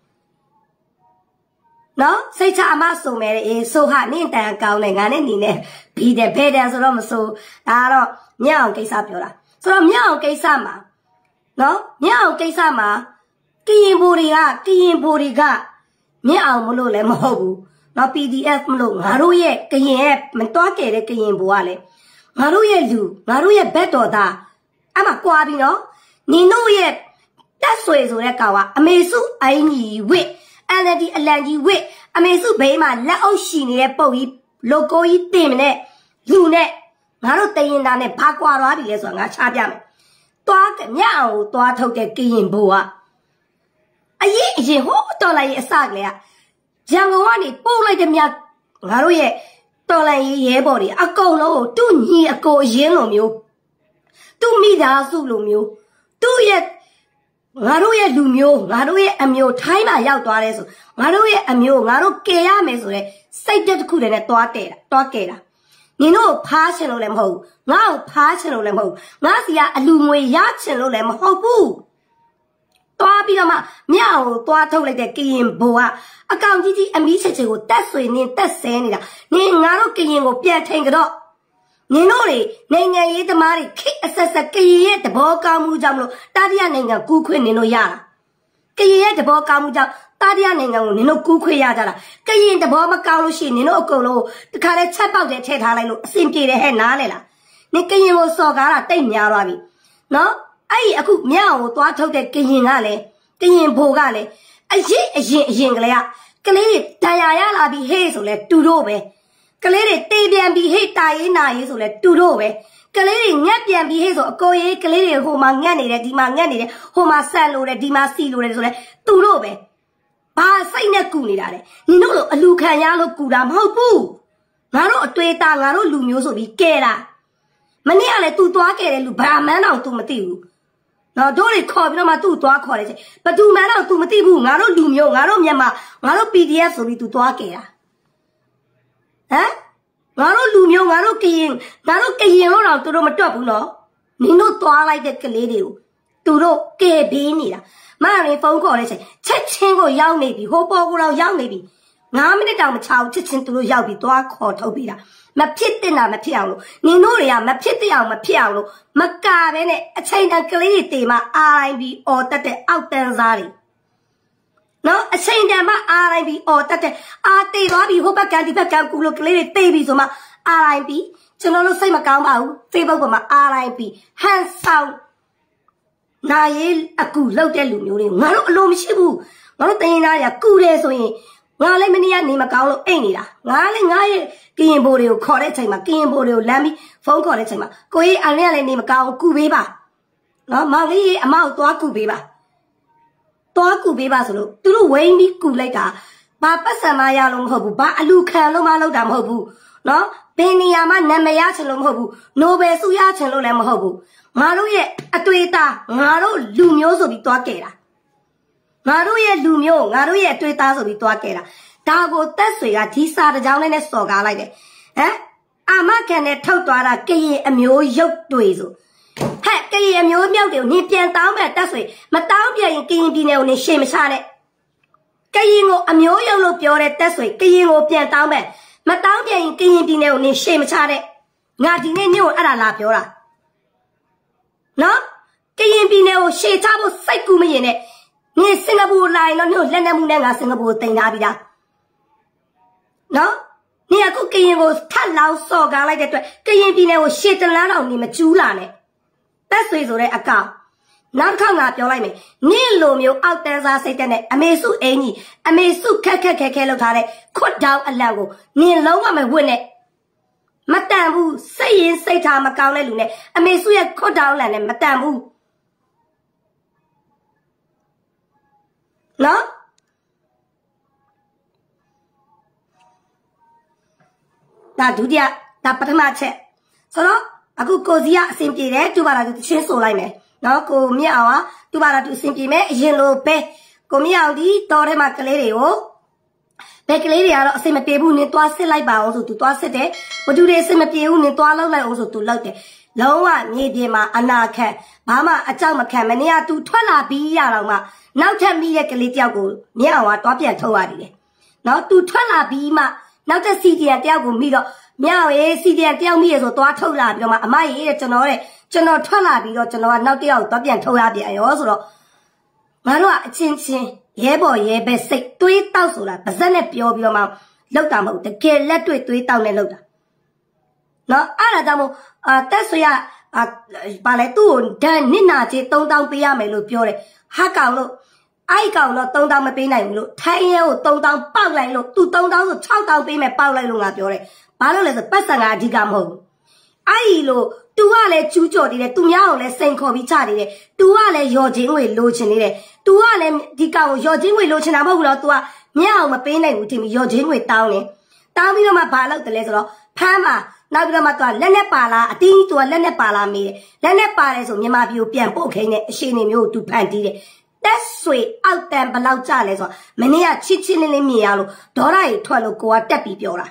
နော်စိတ်ချအမဆိုမယ်အေးဆိုဟာနင့်တန်ကောင်းတယ်ငါနဲ့နေနဲ့ဘီတယ်ဘဲတယ်ဆိုတော့မဆိုဒါကတော့မြတ်အောင်ကိစ္စပြောတာဆိုတော့မြတ်အောင်ကိစ္စမှာနော်မြတ်အောင်ကိစ္စမှာကရင်ဘူတွေကကရင်ဘူတွေကမြတ်အောင်မလို့လည်းမဟုတ်ဘူးနော် P D F မလို့ငါတို့ရဲ့ကရင်ရဲ့မတွားကြတဲ့ကရင်ဘူကလည်းငါတို့ရဲ့လူငါတို့ရဲ့ဘက်တော်သားအမှကွာပြီနော်နင်တို့ရဲ့တက်ဆွေဆိုတဲ့ကောင်ကအမေစုအင်ကြီးဝစ်အန်ဒီအလန်ကြီးဝစ်အမေစုဘေးမှာလက်အုပ်ရှိနေတဲ့ပုတ်ကြီးလိုကိုကြီးတင်မနဲ့လူနဲ့ငါတို့တရင်သားနဲ့ဘာကွာသွားပြီလဲဆိုတာငါချပြမယ်တွားမြတ်အောင်ကိုတွားထုတ်တဲ့ကရင်ဘူကအရင်အရင်ဟိုးတော်လိုက်ရဲ့အစကလေးကရန်ကုန်ကနေပို့လိုက်တဲ့မြတ်ငါတို့ရဲ့တော်လိုက်ရေးရဲဘော်တွေအကုန်လုံးကိုသူ့ညီအကိုအရင်လိုမျိုးသူ့မိသားစုလိုမျိုးသူ့ရဲ့ငါတို့ရဲ့လူမျိုးငါတို့ရဲ့အမျိုးထိုင်းမှာရောက်သွားတယ်ဆိုငါတို့ရဲ့အမျိုးငါတို့ကယ်ရမယ်ဆိုတဲ့စိတ်တစ်ခုတည်းနဲ့တွားတဲ့တာတွားကယ်တာနင်တို့ဖားချင်လို့လည်းမဟုတ်ဘူးငါ့ကိုဖားချင်လို့လည်းမဟုတ်ဘူးငါစီကအလူငွေရချင်လို့လည်းမဟုတ်ဘူးသွားပြီးတော့မှမြောက်ကိုသွားထုတ်လိုက်တဲ့ကရင်ဘိုကအကောင်ကြီးကြီးအမီးချက်ချက်ကိုတက်ဆွေနေတက်ဆဲနေတာနင်ငါတို့ကရင်ကိုပြန်ထိန်ကြတော့နင်တို့တွေနိုင်ငံရေးသမားတွေခိအဆက်ဆက်ကရင်ရဲ့တဘောကောင်းမှုကြောင့်မလို့တာတိယနိုင်ငံကူးခွင့်နင်တို့ရတာကရင်ရဲ့တဘောကောင်းမှုကြောင့်တာတိယနိုင်ငံကိုနင်တို့ကူးခွင့်ရကြတာကရင်တဘောမကောင်းလို့ရှိရင်နင်တို့အကုန်လုံးတခါလဲချက်ပေါက်တဲ့ထည့်ထားလိုက်လို့အဆင်ပြေတယ်ဟဲ့နားလေလားနင်ကရင်ကိုစော်ကားတာတိတ်များသွားပြီနော်အဲ့ဒီအခုမြောက်ကိုသွားထုတ်တဲ့ကရင်ကလည်းကရင်ဘိုကလည်းအရင်အရင်အရင်ကလေးကကလေးတွေတရားရလာပြီးဟေးဆိုလဲတူတို့ပဲကလေးတွေတေးပြန်ပြီးဟေးတာရေးနာရေးဆိုလဲတူတို့ပဲကလေးတွေငက်ပြန်ပြီးဟေးဆိုအကိုရေးကလေးတွေဟိုမှာငက်နေတယ်ဒီမှာငက်နေတယ်ဟိုမှာဆန်လို့တယ်ဒီမှာစီလို့တယ်ဆိုလဲတူတို့ပဲဘာစိတ်နဲ့ကူနေတာလဲနင်တို့လိုအလူခံရလို့ကူတာမဟုတ်ဘူးငါတို့အတွေ့အတာငါတို့လူမျိုးဆိုပြီးကဲတာမနေ့ကလည်း तू သွားခဲ့တယ်လူဗာမန်းတော့ तू မသိဘူးနော်တို့တွေခေါ်ပြီးတော့မှ तू သွားခေါ်တယ်ချင်းဘသူမှန်းတော့ तू မသိဘူးငါတို့လူမျိုးငါတို့မြန်မာငါတို့ P D F ဆိုပြီး तू သွားခဲ့တာဟမ်ငါတို့လူမျိုးငါတို့ကရင်ငါတို့ကရင်လို့တော့သူတို့မတွက်ဘူးနော်နင်တို့သွားလိုက်တဲ့ကလေးတွေကိုသူတို့ကဲပေးနေတာမရင်ဖုန်းခေါ်တဲ့ချိန်ချက်ချင်းကိုရောက်နေပြီဟိုပေါ်ကိုတော့ရောက်နေပြီငါးမိနစ်တောင်မချဘူးချက်ချင်းသူတို့ရောက်ပြီသွားခေါ်ထုတ်ပြီးတာမဖြစ်တဲ့နာမဖြစ်အောင်လို့နင်တို့တွေကမဖြစ်တဲ့အောင်မဖြစ်အောင်လို့မကာပဲနဲ့အချိန်တန်ကလေးတွေတေမှ R I B အော်တက်တဲ့အောက်တန်းစားတွေနော်အချိန်တန်မှ R I B အော်တက်တဲ့အာတေသွားပြီဟိုဘက်ကန်ဒီဘက်ကန်ကူလို့ကလေးတွေတေးပြီဆိုမှ R I B ကျွန်တော်တို့စိတ်မကောင်းပါဘူး Facebook ပေါ်မှာ R I B ဟန်ဆောင်နာရေးအကူလောက်တဲ့လူမျိုးတွေငါတို့အလိုမရှိဘူးငါတို့တင်သားတွေကကူတယ်ဆိုရင်ငါလည်းမနေ့ကနေမကောင်းလို့အိတ်နေတာငါလည်းငါရဲ့ကရင်ဘိုတွေကိုခေါ်တဲ့အချိန်မှာကရင်ဘိုတွေကိုလမ်းပြီးဖုန်းခေါ်တဲ့အချိန်မှာကိုကြီးအန်လည်းလည်းနေမကောင်းကူပေးပါနော်မောင်လေးရေအမကိုသွားကူပေးပါသွားကူပေးပါဆိုလို့သူတို့ဝိန်းပြီးကူလိုက်တာဘာပတ်စံမရလို့မဟုတ်ဘူးဘာအလူခံလို့မလုပ်တာမဟုတ်ဘူးနော်ဘယ်နေရာမှာနာမည်ရချင်လို့မဟုတ်ဘူးနိုဘယ်ဆုရချင်လို့လည်းမဟုတ်ဘူးငါတို့ရဲ့အတွေ့အတာငါတို့လူမျိုးဆိုပြီးသွားခဲ့တာငါတို့ရဲ့လူမျိုးငါတို့ရဲ့အတွေ့အတာဆိုပြီးသွားခဲ့တာဒါကိုတက်ဆွေကဒီစာတကြောင်လေးနဲ့စော်ကားလိုက်တယ်ဟမ်အာမခံနဲ့ထုတ်သွားတာကရင်အမျိုးရုပ်တွေဆိုဟဲ့ကရင်အမျိုးမြောက်တွေကိုနင်ပြန်တောင်းမဲ့တက်ဆွေမတောင်းပြန်ရင်ကရင်ပြည်နယ်ကိုနင်ရှေ့မချနဲ့ကရင်ကိုအမျိုးရုပ်လို့ပြောတဲ့တက်ဆွေကရင်ကိုပြန်တောင်းမဲ့မတောင်းပြန်ရင်ကရင်ပြည်နယ်ကိုနင်ရှေ့မချတဲ့ငါဒီနေ့ညို့အဲ့ဒါလာပြောတာနော်ကရင်ပြည်နယ်ကိုရှေ့ချဖို့စိတ်ကူးမရင်နဲ့နင်စင်ကာပူလာရင်တော့ညို့လက်နက်မှုနဲ့ငါစင်ကာပူကိုတင်ထားပြီးသားနော်နင်အခုကရင်ကိုထပ်လောင်းစော်ကားလိုက်တဲ့အတွက်ကရင်ပြည်နယ်ကိုရှေ့တလန်းတော့နင်မကျူးလာနဲ့တက်ဆွေဆိုတဲ့အကောင်နောက်တစ်ခါငါပြောလိုက်မယ်နင့်လိုမျိုးအောက်တန်းစားစိတ်တဲ့နဲ့အမေစုအင်းကြီးအမေစုခက်ခက်ခဲခဲလောက်ထားတဲ့ခွတ်တောင်းအလံကိုနင်လုံးဝမဝတ်နဲ့မတန်ဘူးစိတ်ရင်စိတ်ထားမကောင်းတဲ့လူနဲ့အမေစုရဲ့ခွတ်တောင်းလံနဲ့မတန်ဘူးနော်ဒါဒုတိယဒါပထမချက်ဆိုတော့အခုကိုစီကအဆင်ပြေတယ်သူပါလာသူချင်းဆိုလိုက်မယ်နော်ကိုမြတ်အောင်ကသူပါလာသူအဆင်ပြေမယ်အရင်လိုပဲကိုမြတ်အောင်ဒီတော်ထဲမှာကလေးတွေကိုဘယ်ကလေးတွေကတော့အဆင်မပြေဘူးနင်သွားစစ်လိုက်ပါအောင်ဆိုသူသွားစစ်တယ်ဘသူတွေအဆင်မပြေဘူးနင်သွားလောက်လိုက်အောင်ဆိုသူလောက်တယ်လုံးဝမြေပြင်မှာအနာခံဘာမှအကြောက်မခံမနေရသူထွက်လာပြီးရတော့မှနောက်ထပ်မိရဲ့ကလေးတယောက်ကိုမြတ်အောင်ကသွားပြန်ထုတ်ရတယ်နော်သူထွက်လာပြီးမှနောက်တဲ့စီဒီအန်တယောက်ကိုမိတော့မြောက်ရေးစီဒီအန်တယောက်မိရဆိုသွားထုတ်လာပြီးတော့မှအမရေးတဲ့ကျွန်တော်တဲ့ကျွန်တော်ထွက်လာပြီးတော့ကျွန်တော်ကနောက်တယောက်သွားပြန်ထုတ်ရပြန်ရောဆိုတော့ငါတို့ကအချင်းချင်းရဲဘော်ရဲဘက်စိတ်သွေးတောက်ဆိုတာပါဇက်နဲ့ပြောပြီးတော့မှလောက်တာမဟုတ်တကယ်လက်တွေ့သွေးတောက်နဲ့လောက်တာနော်အဲ့ဒါကြောင့်မို့အာတက်ဆွေကအာဘာလဲသူ့ကိုဒဏ်နစ်နာချေသုံးတောင်းပေးရမယ်လို့ပြောတယ်ဟာကောင်လို့အဲ့ကောင်တော့သုံးတောင်းမပေးနိုင်ဘူးလို့ထိုင်းရဲကိုသုံးတောင်းပေါက်လိုက်လို့သူသုံးတောင်းဆို၆တောင်းပေးမယ်ပေါက်လိုက်လို့ငါပြောတယ်ဘာလို့လဲဆိုပတ်စံကအဓိကမဟုတ်ဘူးအဲ့လို तू ကလည်းကျူးကျော်နေတယ်သူများကိုလည်းစိန်ခေါ်ပြီးချနေတယ် तू ကလည်းရော်ချင်းငွေလိုချင်နေတယ် तू ကလည်းဒီကောင်ကိုရော်ချင်းငွေလိုချင်တာမဟုတ်ဘူးတော့ तू ကမြတ်အောင်မပေးနိုင်ဘူးထင်ပြီးရော်ချင်းငွေတောင်းတယ်တောင်းပြီးတော့မှဘာလုပ်တယ်လဲဆိုတော့ဖမ်းမှာနောက်ပြီးတော့မှ तू ကလက်နဲ့ပါလားအတင်း तू ကလက်နဲ့ပါလားမေးတယ်လက်နဲ့ပါတယ်ဆိုမြန်မာပြည်ကိုပြန်ပို့ခိုင်းတဲ့အရှင်နေမျိုးကို तू ဖန်တီးတယ်တက်ဆွေအောက်တန်ဘလောက်ကြလဲဆိုတော့မနေ့ကချစ်ချစ်လေးလေးမြင်ရလို့ဒေါ်လာကြီးထွက်လို့ကိုကတက်ပြီးပြောတာ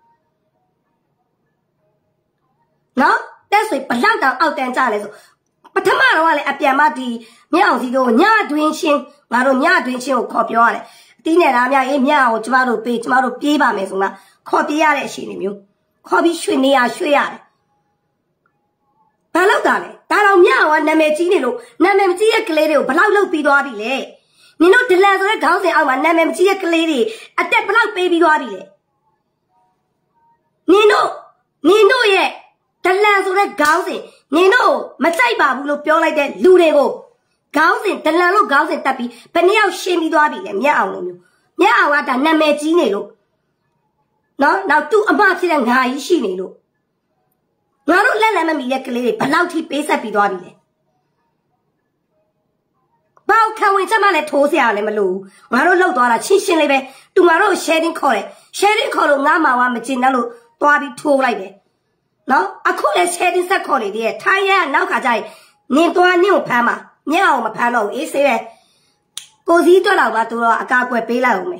နော်တက်ဆွေဘလောက်တောင်အောက်တန်ကြလဲဆိုပထမတော့လေအပြန်မဒီမြောက်စီတို့ညတွင်ချင်းငါတို့ညတွင်ချင်းကိုခေါ်ပြောရတယ်အတီးနဲ့သားများအေးညကိုကျမတို့ပေးကျမတို့ပြေးပါမယ်ဆိုလားခေါ်ပြေးရတဲ့အချိန်မျိုးခေါ်ပြီးရွှေနေရရွှေရတယ်ဘာလို့တာလဲဒါတော့ညကနာမည်ကြီးနေလို့နာမည်မကြီးတဲ့ကလေးတွေကိုဘလောက်လုပ်ပြီးသွားပြီလဲနင်တို့ဒလန်ဆိုတဲ့ခေါင်းစဉ်အောက်မှာနာမည်မကြီးတဲ့ကလေးတွေအတက်ဘလောက်ပေးပြီးသွားပြီလဲနင်တို့နင်တို့ရဲ့ဒလန်ဆိုတဲ့ခေါင်းစဉ်နင်တို့မကြိုက်ပါဘူးလို့ပြောလိုက်တဲ့လူတွေကိုခေါင်းစဉ်ဒလန်လို့ခေါင်းစဉ်တက်ပြီးဘယ်နှစ်ယောက်ရှင်းပြီးသွားပြီလဲမြတ်အောင်လို့မျိုးမြတ်အောင်ကဒါနာမည်ကြီးနေလို့နော်နောက်သူ့အမဖြစ်တဲ့ငါကြီးရှိနေလို့ငါတို့လက်လက်မမီတဲ့ကလေးတွေဘလောက်ထိပေးဆက်ပြီးသွားပြီလဲဘောက်ခံဝင်ချက်မှလည်းထိုးစရာလည်းမလိုဘူးငါတို့လောက်သွားတာချင်းရှင်းလေးပဲသူငါတို့ sharing ခေါ်တယ် sharing ခေါ်လို့ငါမှဝါမကျင်တယ်လို့သွားပြီးထိုးလိုက်တယ်နော်အခုလည်း sharing ဆက်ခေါ်နေတယ်ထိုင်းရနောက်ခါကျရင်နင်သွားနင်ကိုဖမ်းပါညအောင်မဖမ်းတော့ဘူးအေးဆေးပဲကိုစည်းတွက်တော့ပါသူတော့အကာအကွယ်ပေးလိုက်အောင်မယ်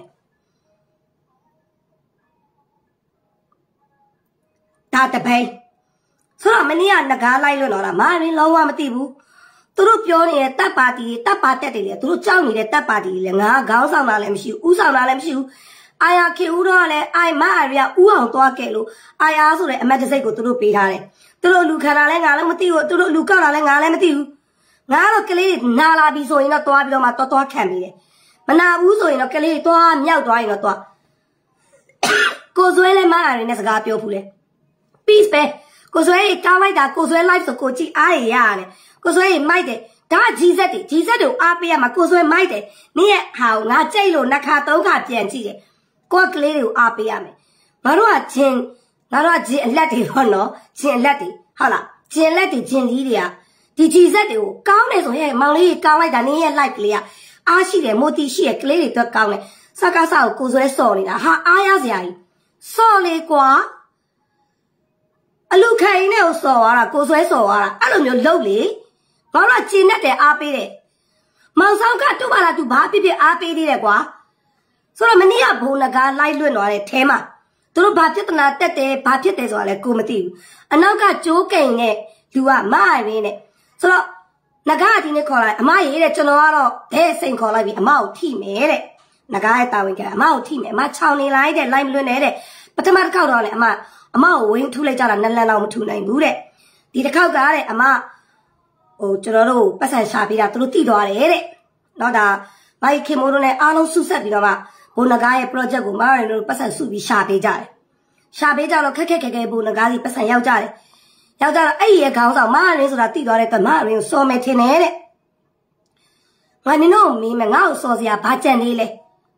ဒါတပိန်ဆိုတော့မနေ့ကငကားလိုက်လို့တော့လားမရင်းလုံးဝမသိဘူးသူတို့ပြောနေတဲ့တပ်ပါတီတပ်ပါတက်တွေလေသူတို့ကြောက်နေတဲ့တပ်ပါတီလေငါခေါင်းဆောင်တာလည်းမရှိဘူးဥဆောင်တာလည်းမရှိဘူးအာယာခေဦးတော့လည်းအိုင်မအရီကဥအောင်သွားခဲ့လို့အာယာဆိုတဲ့အမတ်တစိတ်ကိုသူတို့ပေးထားတယ်သူတို့လူခံတာလည်းငါလည်းမသိဘူးသူတို့လူကောက်တာလည်းငါလည်းမသိဘူးငါတော့ကလေးနာလာပြီဆိုရင်တော့သွားပြီးတော့မှတော်တော်ခံပြီးတယ်မနာဘူးဆိုရင်တော့ကလေးသွားမြောက်သွားရင်တော့သွားကိုစွဲလည်းမအရီနဲ့စကားပြောဖူးလေ peace ပဲကိုစွဲကောင်းလိုက်တာကိုစွဲ live ဆိုကိုကြည့်အားရရတယ်ကိုစွဲမိုက်တယ်ဒါဂျီဇက်တွေဂျီဇက်တို့အားပေးရမှာကိုစွဲမိုက်တယ်နင်းရဲ့ဟာကိုငါကြိတ်လို့နှစ်ခါသုံးခါပြန်ကြည့်တယ်ကိုကလေးတွေကိုအားပေးရမယ်ငါတို့ကဂျင်ငါတို့ကဂျင်အလက်တွေတော့နော်ဂျင်အလက်တွေဟုတ်လားဂျင်လက်တွေဂျင်လီးတွေကဒီဂျီဇက်တွေကိုကောင်းတယ်ဆိုရင်မောင်လေးကောင်းလိုက်တာနင်းရဲ့ live ကလေးကအားရှိတယ်မိုတီရှိရဲ့ကလေးတွေတော့ကောင်းတယ်စကားစကိုကိုစွဲစော်နေတာဟာအားရစရာကြီးစော်လေကွာအလူခိုင်နဲ့ကိုစော်သွားတာကိုစွဲစော်သွားတာအဲ့လိုမျိုးလုပ်လေဘာလို့ကျင်နဲ့တယ်အားပေးတယ်မောင်ဆောင်ကတူပါလားသူဘာဖြစ်ဖြစ်အားပေးသေးတယ်ကွာဆိုတော့မနေ့ကဘုံနဂါလိုက်လွတ်သွားတဲ့ထဲမှာသူတို့ဘာပြဿနာတက်တယ်ဘာဖြစ်တယ်ဆိုတာလည်းကိုမသိဘူးအနောက်ကကြိုးကိန်နဲ့လူကမရင်းနဲ့ဆိုတော့နဂါဒီနေ့ခေါ်လိုက်အမရေးတဲ့ကျွန်တော်ကတော့ဒဲစိန်ခေါ်လိုက်ပြီးအမကိုထိမယ်တဲ့နဂါရဲ့တာဝန်ကအမကိုထိမယ်အမချောင်းနေလိုက်တဲ့လိုက်မလွတ်နဲ့တဲ့ပထမတစ်ခေါက်တော့လေအမအမကိုဝင်းထူလိုက်ကြတာနက်လန်တော့မထူနိုင်ဘူးတဲ့ဒီတစ်ခေါက်ကတဲ့အမဟိုကျွန်တော်တို့ပတ်စံရှာပေးတာသူတို့တိသွားတယ်တဲ့နော်ဒါမိုက်ခင်မိုးတို့နဲ့အားလုံးစုဆက်ပြီးတော့မှဘုံနဂါရဲ့ project ကိုမရရင်တို့ပတ်စံစုပြီးရှာပေးကြတယ်ရှာပေးကြတော့ခက်ခက်ခဲခဲဘုံနဂါကြီးပတ်စံရောက်ကြတယ်ရောက်ကြတော့အဲ့ဒီရဲ့ခေါင်းဆောင်မရရင်ဆိုတာတိသွားတဲ့ကမရရင်စော်မယ်ထင်တယ်တဲ့ငါနင်တို့မင်းမငါ့ကိုစော်စရာဘာကြံနေလဲ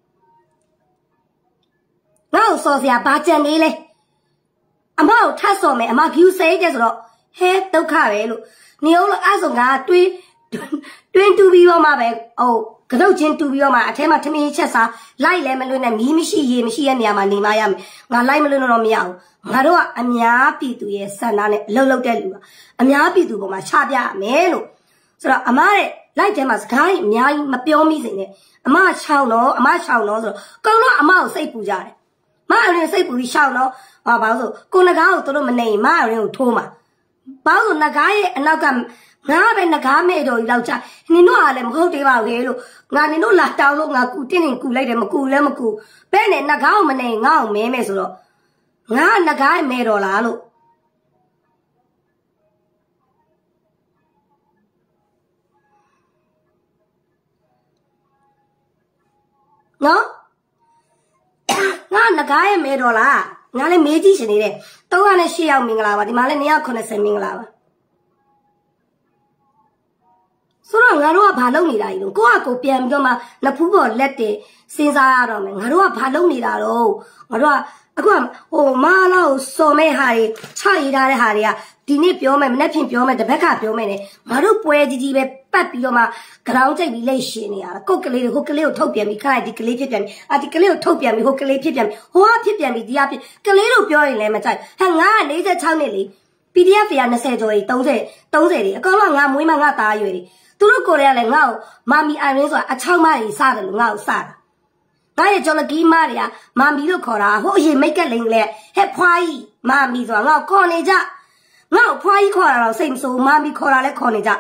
ငါ့ကိုစော်စရာဘာကြံနေလဲအမကိုထတ်စော်မယ်အမ view စိတ်တဲ့ဆိုတော့ဟဲဒုက္ခပဲလို့နေအောင်လို့အဲ့ဆိုငါတွေးတွင်းတူပြီးတော့မှပဲဟိုကတော့ချင်းတူပြီးတော့မှအထဲမှာထမင်းချက်စားလိုက်လဲမလွတ်နဲ့မီးမရှိရေမရှိတဲ့နေရာမှာနေမရမယ်ငါလိုက်မလွတ်တော့မရဘူးငါတို့ကအများပြည်သူရဲ့စံနာနဲ့အလုပ်လုပ်တဲ့လူကအများပြည်သူပေါ်မှာချပြရမယ်လို့ဆိုတော့အမရဲ့လိုက်ထဲမှာစကားကြီးအများကြီးမပြောမိစေနဲ့အမချောင်းတော့အမချောင်းတော့ဆိုတော့ကုံတော့အမကိုစိတ်ပူကြတယ်မအရင်စိတ်ပူပြီးရှောင်းတော့ဟာဘာလို့ဆိုကိုနဂါကိုတို့မနေမအရင်ကိုထိုးမှာဘာလို့နဂါရဲ့အနောက်ကငါပဲနဂါမဲ့တော်ကြီးလောက်ချနင်တို့ကလည်းမဟုတ်သေးပါဘူးလို့ငါနင်တို့လာတောင်းလို့ငါကူတင်းနေကူလိုက်တယ်မကူလည်းမကူဘဲနဲ့နဂါကိုမနေငါ့ကိုမဲမဲဆိုတော့ငါနဂါရဲ့မဲတော်လားလို့နော်ငါနဂါရဲ့မဲတော်လားငါလည်းမေးကြည့်ရှင်နေတယ်၃၀၈ယောက်မင်္ဂလာပါဒီမှာလည်း၂၇၀မင်္ဂလာပါဆိုတော့ငါတို့ကဘာလုပ်နေတာကြီးလို့ကိုကကိုပြန်ပြီးတော့မှလက်ဖူးပေါ်လက်တယ်စဉ်းစားရတော့မယ်ငါတို့ကဘာလုပ်နေတာတော့ငါတို့ကအခုကဟိုမာလာကိုစော်မဲ့ဟာတွေချရည်ထားတဲ့ဟာတွေကဒီနေ့ပြောမယ်မနေ့ဖြင့်ပြောမယ်တပတ်ခါပြောမယ်နဲ့ငါတို့ပွဲကြီးကြီးပဲပတ်ပြီးတော့မှဂရောင်းကျိတ်ပြီးလိတ်ရှင်နေရတာကိုကလေးတွေဟိုကလေးကိုထုတ်ပြန်ပြီးခါလိုက်ဒီကလေးဖြစ်ပြန်ပြီးအာဒီကလေးကိုထုတ်ပြန်ပြီးဟိုကလေးဖြစ်ပြန်ပြီးဟိုကဖြစ်ပြန်ပြီးဒီကဖြစ်ကလေးတို့ပြောရင်လည်းမကြိုက်ဟဲ့ငါက၄၆နှစ်လေ ပီဒီအက်ဖ် ရ၂၀ကျော်ကြီး၃၀ ၃၀တွေအကောင်လုံးငါမွေးမငါသားရွယ်တွေသူတို့ကိုယ်တွေကလည်းငါ့ကိုမာမီအိုင်ရင်းဆိုတာအချောင်းမကြီးစတယ်လို့ငါ့ကိုစတာငါရဲ့ကျော်လကီးမတွေကမာမီလို့ခေါ်တာဟိုအရင်မိတ်ကလိန်ကလေးဟဲ့ဖွားကြီးမာမီဆိုတာငါ့ကိုခေါ်နေကြငါ့ကိုဖွားကြီးခေါ်တာတော့စိတ်မဆိုးမာမီခေါ်တာလည်းခေါ်နေကြ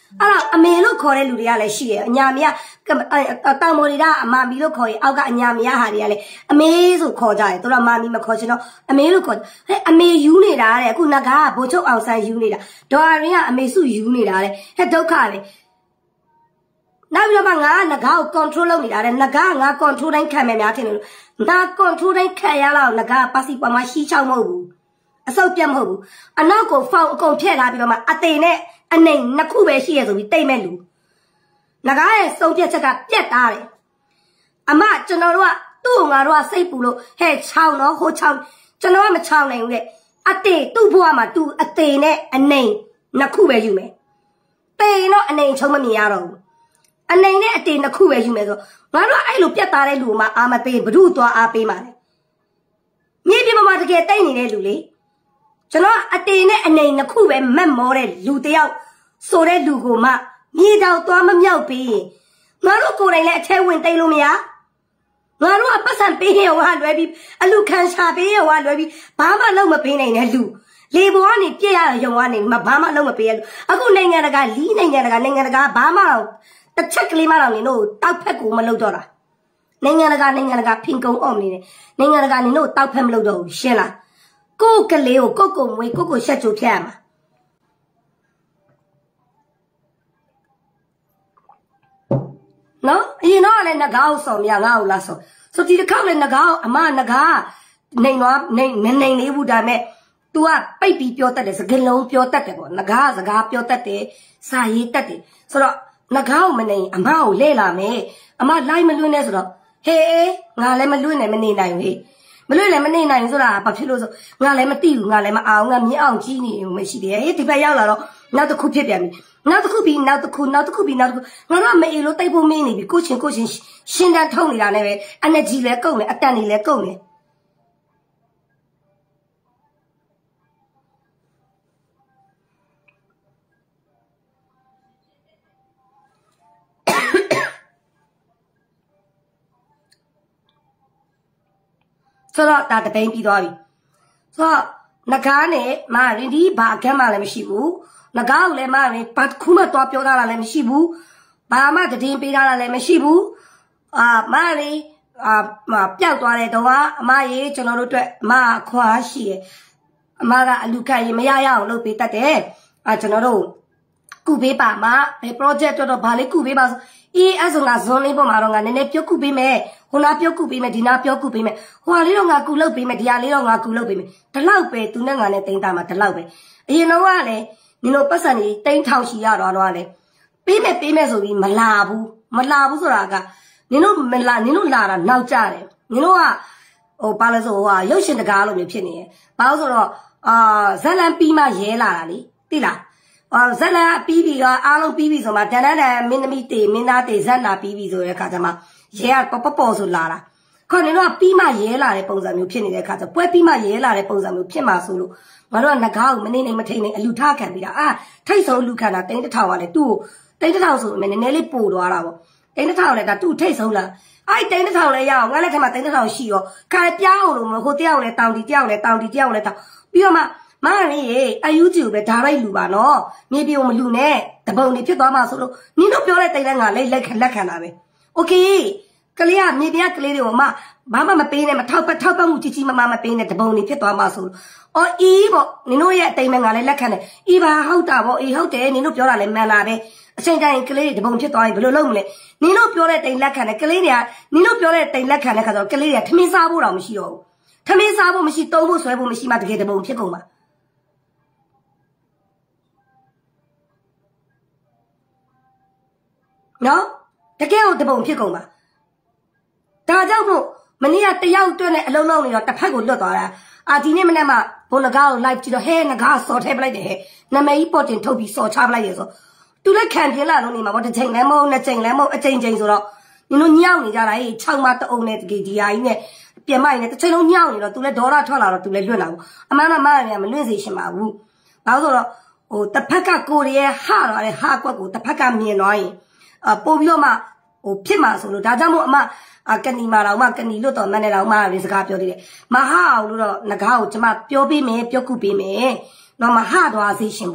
အဲ့တော့အမေလို့ခေါ်တဲ့လူတွေကလည်းရှိတယ်အညာမရတောင်မော်ရီကအမာမီလို့ခေါ်ရင်အောက်ကအညာမရဟာတွေကလည်းအမေဆိုခေါ်ကြတယ်သူတို့မာမီမခေါ်ချင်တော့အမေလို့ခေါ်ဟဲ့အမေယူနေတာတဲ့အခုငကားကဘိုးချုပ်အောင်ဆန်းယူနေတာဒေါ်ရင်းကအမေစုယူနေတာတဲ့ဟဲ့ဒုက္ခပဲနောက်ပြီးတော့မှငါကငကားကို control လုပ်နေတာတဲ့ငကားကငါ control တိုင်းခံမယ်များထင်တယ်လို့ငါ control တိုင်းခံရလောက်ငကားပါစီပွားမှာရှီးချောက်မဟုတ်ဘူးအစုပ်ပြတ်မဟုတ်ဘူးအနောက်ကိုဖောက်အကုန်ဖျက်ထားပြီးတော့မှအသေးနဲ့အနေနှစ်ခုပဲရှိရဆိုပြီးတိတ်မဲ့လူငကားရဲ့စုံပြက်ချက်ကပြက်သားတယ်အမကျွန်တော်တို့ကသူ့ကိုငါတို့ကစိတ်ပူလို့ဟဲ့ချောင်းတော့ဟိုချောင်းကျွန်တော်ကမချောင်းနိုင်ဘူးတဲ့အသေးသူ့ဘဝမှာသူအသေးနဲ့အနေနှစ်ခုပဲယူမယ်ပေတော့အနေချုံမမြင်ရတော့ဘူးအနေနဲ့အသေးနှစ်ခုပဲယူမယ်ဆိုငါတို့ကအဲ့လိုပြက်သားတဲ့လူမှအာမပေးဘ ᱹ သွားအားပေးမှာလေမြေပြမမတကယ်တိတ်နေတဲ့လူလေကျွန်တော်အတေနဲ့အနေနှစ်ခုပဲမက်မောတဲ့လူတယောက်ဆိုတဲ့လူကိုမှမြေတောင်သွားမမြောက်ပြီးငါတို့ကိုယ်တိုင်လည်းအထဲဝင်တိတ်လို့မရငါတို့ကပတ်စံပေးရောဟာလွယ်ပြီးအလူခံရှာပေးရောဟာလွယ်ပြီးဘာမှလုံးမပေးနိုင်တဲ့လူလေပေါ်ကနေပြည့်ရရုံကနေမဘာမှလုံးမပေးရလူအခုနိုင်ငံတကာလီးနိုင်ငံတကာနိုင်ငံတကာဘာမှတစ်ချက်ကလေးမှတော့နင်တို့တောက်ဖက်ကိုမလုပ်တော့တာနိုင်ငံတကာနိုင်ငံတကာဖင်ကုံအောင်နေတယ်နိုင်ငံတကာနင်တို့တောက်ဖက်မလုပ်တော့ဘူးရှင်းလားကိုကလေးကိုကိုကိုမွေးကိုကိုရှက်ချိုဖြတ်ရမှာနော်အရင်တော့လည်းငကားကိုဆောင်မြငါ့ကိုလာဆောင်ဆိုဒီတစ်ခါလည်းငကားကိုအမငကားနေတော့နေမနေလေးဘူးဒါမဲ့ तू ကပိတ်ပြီးပြောတတ်တယ်စကလုံးပြောတတ်တယ်ပေါ့ငကားစကားပြောတတ်တယ်စာရေးတတ်တယ်ဆိုတော့ငကားကိုမနေအမကိုလဲလာမယ်အမလိုက်မလွန်းနဲ့ဆိုတော့ဟေးငါလည်းမလွန်းနဲ့မနေနိုင်ဘူးမလွတ်လည်းမနေနိုင်ဆိုတာဘာဖြစ်လို့ဆိုငါလည်းမသိဘူးငါလည်းမအောင်ငါမြင်အောင်ကြီးနေမရှိသေးဟေးဒီဘက်ရောက်လာတော့နောက်တစ်ခုဖြစ်ပြန်ပြီနောက်တစ်ခုပြီးနောက်တစ်ခုနောက်တစ်ခုပြီးနောက်တစ်ခုငါတော့မအေးလို့တိတ်ဖို့မင်းနေပြီကိုချင်းကိုချင်းရှင်းတန်းထုံနေတာနဲ့ပဲ energy လည်းကုန်တယ်အတန်တွေလည်းကုန်တယ်ဆိုတော့ဒါတပိန်ပြီးသွားပြီဆိုတော့ငကားနဲ့မရင်ဒီဘာအကမ်းမှလည်းမရှိဘူးငကားကိုလည်းမရင်ဘာတစ်ခုမှသွားပြောထားတာလည်းမရှိဘူးဘာမှတည်င်းပေးထားတာလည်းမရှိဘူးအာမလေးအာပျောက်သွားတဲ့တော့ကအမရေကျွန်တော်တို့အတွက်အမခွာရှိတယ်အမကအလူခတ်ရင်မရရအောင်လုပ်ပေးတတ်တယ်အာကျွန်တော်တို့ကုပေးပါမဘယ် project တော့တော့ဘာလေးကုပေးပါအေးအဲ့ဆိုငါဇွန်လေးပေါ်မှာတော့ငါနည်းနည်းပြုတ်ကုပေးမယ်ဟိုနာပြုတ်ကုပေးမယ်ဒီနာပြုတ်ကုပေးမယ်ဟိုဟာလေးတော့ငါကုလုပ်ပေးမယ်ဒီဟာလေးတော့ငါကုလုပ်ပေးမယ်ဒီလောက်ပဲသူနဲ့ငါနဲ့တိန်းတာမှာဒီလောက်ပဲအရင်တော့ကလည်းနင်တို့ပတ်စံကြီးတိန်းထောင်ချီရတော့တော့လေပေးမယ်ပေးမယ်ဆိုပြီးမလာဘူးမလာဘူးဆိုတာကနင်တို့မလာနင်တို့လာတာနောက်ကြတယ်နင်တို့ကဟိုဘာလဲဆိုဟိုဟာရုပ်ရှင်တကားလိုမျိုးဖြစ်နေတယ်ဘာလို့ဆိုတော့အာဇက်လန်ပြီးမှရဲလာတာလေသိလားအော်ဇက်လန်ပြီးပြီးကအားလုံးပြီးပြီဆိုမှတန်တန်တန်မင်းသမီးတေမင်းသားတေဇက်နာပြီးပြီဆိုတဲ့အခါကျမှရဲကပပပေါ်ဆိုလာတာခေါင်းနေတော့ပြီးမှရဲလာတဲ့ပုံစံမျိုးဖြစ်နေတဲ့အခါကျပွဲပြီးမှရဲလာတဲ့ပုံစံမျိုးဖြစ်မှာဆိုလို့ငါတို့ကငကားကိုမနေနေမထိန်နေအလူထခံပြီးတာအာထိတ်ဆုံးလူခံတာတိန်းတစ်ထောင်ကလည်းသူ့ကိုတိန်းတစ်ထောင်ဆိုရင်နည်းနည်းလေးပို့သွားတာပေါ့တိန်းတစ်ထောင်လည်းဒါသူ့ထိတ်ဆုံးလားအဲ့တိန်းတစ်ထောင်လည်းရအောင်ငါလည်းထဲမှာတိန်းတစ်ထောင်ရှိရောခါပြားအောင်လို့မဟုတ်တယောက်လည်းတောင်တီတယောက်လည်းတောင်တီတယောက်လည်းတောင်ပြီးတော့မှမလေးရေအယူကျူပဲဒါလိုက်လူပါနော်မြေပြုံမလူနဲ့တပုံနေဖြစ်သွားမှဆိုလို့နင်တို့ပြောတဲ့တိတ်လဲငါလက်လက်လက်ခံတာပဲโอเคကလေးကမြေပြကလေးတွေကိုမဘာမှမပေးနဲ့မထောက်ပတ်ထောက်ပတ်မှုကြီးကြီးမမမပေးနဲ့တပုံနေဖြစ်သွားမှဆိုလို့အော်အေးပေါ့နင်တို့ရဲ့အတိမ်မဲ့ငါလည်းလက်ခံတယ်အေးပါဟုတ်တာပေါ့အေးဟုတ်တယ်နင်တို့ပြောတာလည်းမှန်တာပဲအချိန်တိုင်းကလေးတွေတပုံဖြစ်သွားရင်ဘယ်လိုလုပ်မလဲနင်တို့ပြောတဲ့တိမ်လက်ခံတယ်ကလေးတွေကနင်တို့ပြောတဲ့တိမ်လက်ခံတဲ့ခါကျတော့ကလေးတွေကထမင်းစားဖို့တော့မရှိတော့ဘူးထမင်းစားဖို့မရှိတုံးဖို့ဆွဲဖို့မရှိမှတကယ်တပုံဖြစ်ကုန်မှာနော်တကယ်ကိုတပုံဖြစ်ကုန်ပါဒါကြောင့်မို့မနေ့ကတယောက်အတွင်းနဲ့အလုံးလုံးနေတော့တစ်ဖက်ကိုလွတ်သွားတာအာဒီနေ့မနေ့မှဘုံငကားကို live ကြည့်တော့ဟဲငကားစော်ထဲပလိုက်တယ်ဟဲနာမည်ကြီးပေါ်တင်ထုတ်ပြီးစော်ချပလိုက်ရဆိုသူလည်းခံပြင်းလာလို့နေမှာပေါ့တစ်ချိန်လည်းမဟုတ်နှစ်ချိန်လည်းမဟုတ်အချိန်ချိန်ဆိုတော့နင်တို့ညောင်းနေကြတာဟေး၆မတအုံနဲ့တကယ်ဒီဟာကြီးနဲ့ပြန်မိုက်နေတစ်ချိန်လုံးညောင်းနေတော့သူလည်းဒေါ်ရထွက်လာတော့သူလည်းလွတ်လာဘူးအမှန်တော့မရမလွင့်စေရှင်ပါဘူးဘာလို့ဆိုတော့ဟိုတစ်ဖက်ကကိုရီးယားဟလာတဲ့ဟာကွက်ကိုတစ်ဖက်ကမြင်သွားရင်အပို့ပြီးတော့မှဟိုဖြစ်မှာဆိုလို့ဒါကြောင့်မို့အမကနီမာတော်မှကနီလွတ်တော်မနဲ့တော်မှလည်းစကားပြောသေးတယ်မဟာအောင်လို့တော့ငကားကိုကျမပြောပေးမယ်ပြောခုပေးမယ်တော့မဟသွားစေရှင်ဘူး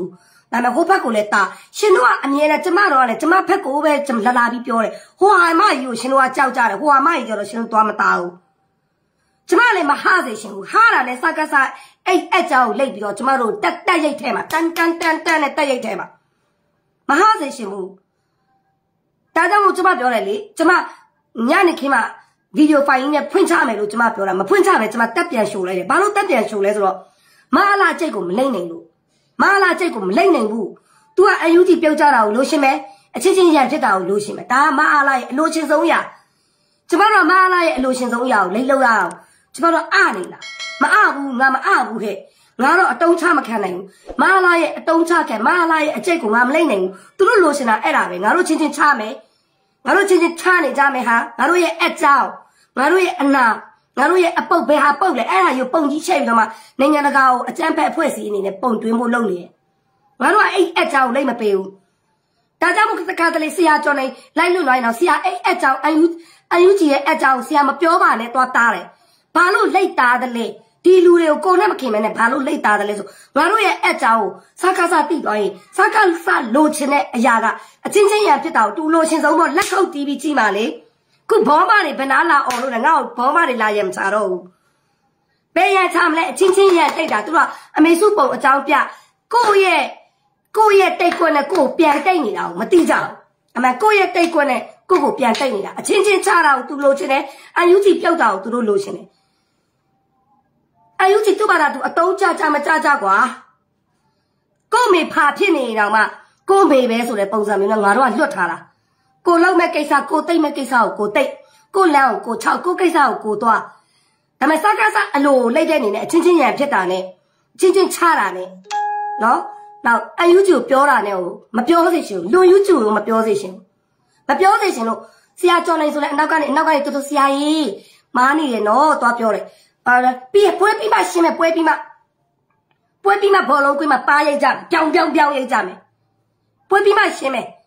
ဒါပေမဲ့ဟိုဘက်ကိုလည်းတာရှင်တို့ကအမြဲတမ်းကျမတို့ကလည်းကျမဘက်ကိုပဲလာလာပြီးပြောတယ်ဟိုဟာမကြီးကိုရှင်တို့ကကြောက်ကြတယ်ဟိုဟာမကြီးကျတော့ရှင်တို့သွားမသားဘူးကျမလည်းမဟာစေရှင်ဘူးဟာတာနဲ့စကားစားအဲ့အဲ့ကြောင်လိတ်ပြီးတော့ကျမတို့တက်တက်ရိတ်ထဲမှာတန်တန်တန်တန်နဲ့တက်ရိတ်ထဲမှာမဟာစေရှင်ဘူးဒါကြောင့်မို့ကျမပြောတယ်လေကျမညနေခင်းမှာဗီဒီယိုဖိုင်နဲ့ဖွင့်ချမယ်လို့ကျမပြောတာမဖွင့်ချပဲကျမတက်ပြန်ရှို့လိုက်တယ်ဘာလို့တက်ပြန်ရှို့လဲဆိုတော့မဟာလာကျိတ်ကိုမလိမ့်နိုင်လို့မဟာလာကျိတ်ကိုမလိမ့်နိုင်ဘူး तू ကအယူကြီးပြုတ်ကြတာကိုလို့ရှင်မယ်အချင်းချင်းရန်ဖြစ်တာကိုလို့ရှင်မယ်ဒါကမဟာလာရဲ့အလိုချင်းဆုံးအရာကျမတို့မဟာလာရဲ့အလိုချင်းဆုံးအရာကိုလိမ့်လို့ရအောင်ကျမတို့အနေလားမအဘူးငါမအဘူးခဲ့ငါတော့အတုံးချမခံနိုင်ဘူးမဟာလာရဲ့အတုံးချခံမဟာလာရဲ့အကျိတ်ကိုငါမလိမ့်နိုင်ဘူးသူတို့လို့ရှင်တာအဲ့ဒါပဲငါတို့ချင်းချင်းချမယ်ငါတို့ချင်းချင်းချနေကြမယ်ဟာငါတို့ရဲ့အကြောင်းငါတို့ရဲ့အနာငါတို့ရဲ့အပုတ်ဘယ်ဟာပုတ်လဲအဲ့ဒါကိုပုံကြီးချိန်ပြီးတော့မှနိုင်ငံတကာကိုအကြမ်းဖက်အဖွဲ့အစည်းအနေနဲ့ပုံတွင်းဖို့လုပ်နေတယ်ငါတို့ကအဲ့အကြောင်းလိမ့်မပေးဘူးဒါကြောင့်မို့တခါတလေဆရာကျော်နေလိုက်လွတ်လိုက်တော့ဆရာအဲ့အကြောင်းအယူအယူကြီးရဲ့အကြောင်းဆရာမပြောပါနဲ့သွားတားတယ်ဘာလို့လိတ်တာတယ်လဲဒီလူတွေကိုကိုယ်နဲ့မခင်မဲနဲ့ဘာလို့လိတ်တာတယ်လဲဆိုငါတို့ရဲ့အကြောင်းကိုစကားစတိသွားရင်စကားစလိုချင်တဲ့အရာကအချင်းချင်းရံဖြစ်တာကိုတူလို့ရှင်ဆုံးတော့လက်ခုပ်တီးပြီးကြည့်ပါလေခုဘောမတွေဘယ်နာလာအောင်လို့လဲငါ့ကိုဘောမတွေလာရမစားတော့ဘူးဘယ်ရချမလဲအချင်းချင်းရတိတ်တာသူကအမေစုပုံအကြောင်းပြကိုယ့်ရဲ့ကိုယ့်ရဲ့တိတ်ခွက်နဲ့ကိုယ်ပြန်တိတ်နေတာကိုမသိကြဘူးအမေကိုယ့်ရဲ့တိတ်ခွက်နဲ့ကိုယ့်ကိုပြန်တိတ်နေတာအချင်းချင်းချတာကိုသူလိုချင်တယ်အယူကြီးပြုတ်တာကိုသူတို့လိုချင်တယ်အယူကြီးသူ့ဘာသာသူအတုံးကြကြမကြကြကွာကို့မေဖာဖြစ်နေတော့မှကို့မေပဲဆိုတဲ့ပုံစံမျိုးနဲ့ငါတို့ကလွတ်ထားတာကိုလောက်မဲ့ကိစ္စကိုတိတ်မဲ့ကိစ္စကိုကိုတိတ်ကိုလမ်းကိုကိုချောက်ကိုကိစ္စကိုကိုသွားဒါပေမဲ့စကားစအလိုလိုက်တဲ့အနေနဲ့အချင်းချင်းရံဖြစ်တာနဲ့အချင်းချင်းချတာနဲ့နော်နောက်အယူကျူပြောတာနဲ့ကိုမပြောစေရှင်လူယူကျူကိုမပြောစေရှင်မပြောစေရှင်လို့ဆရာကျော်နေဆိုလဲအနောက်ကနေအနောက်ကနေတူတူဆရာကြီးမားနေတယ်နော်သွားပြောတယ်အာပြီးပွဲပြီးမှရှင်းမယ်ပွဲပြီးမှပွဲပြီးမှဘောလုံးကွင်းမှာပါရိုက်ကြပြောင်းပြောင်းပြောင်းရိုက်ကြမယ်ပွဲပြီးမှရှင်းမယ်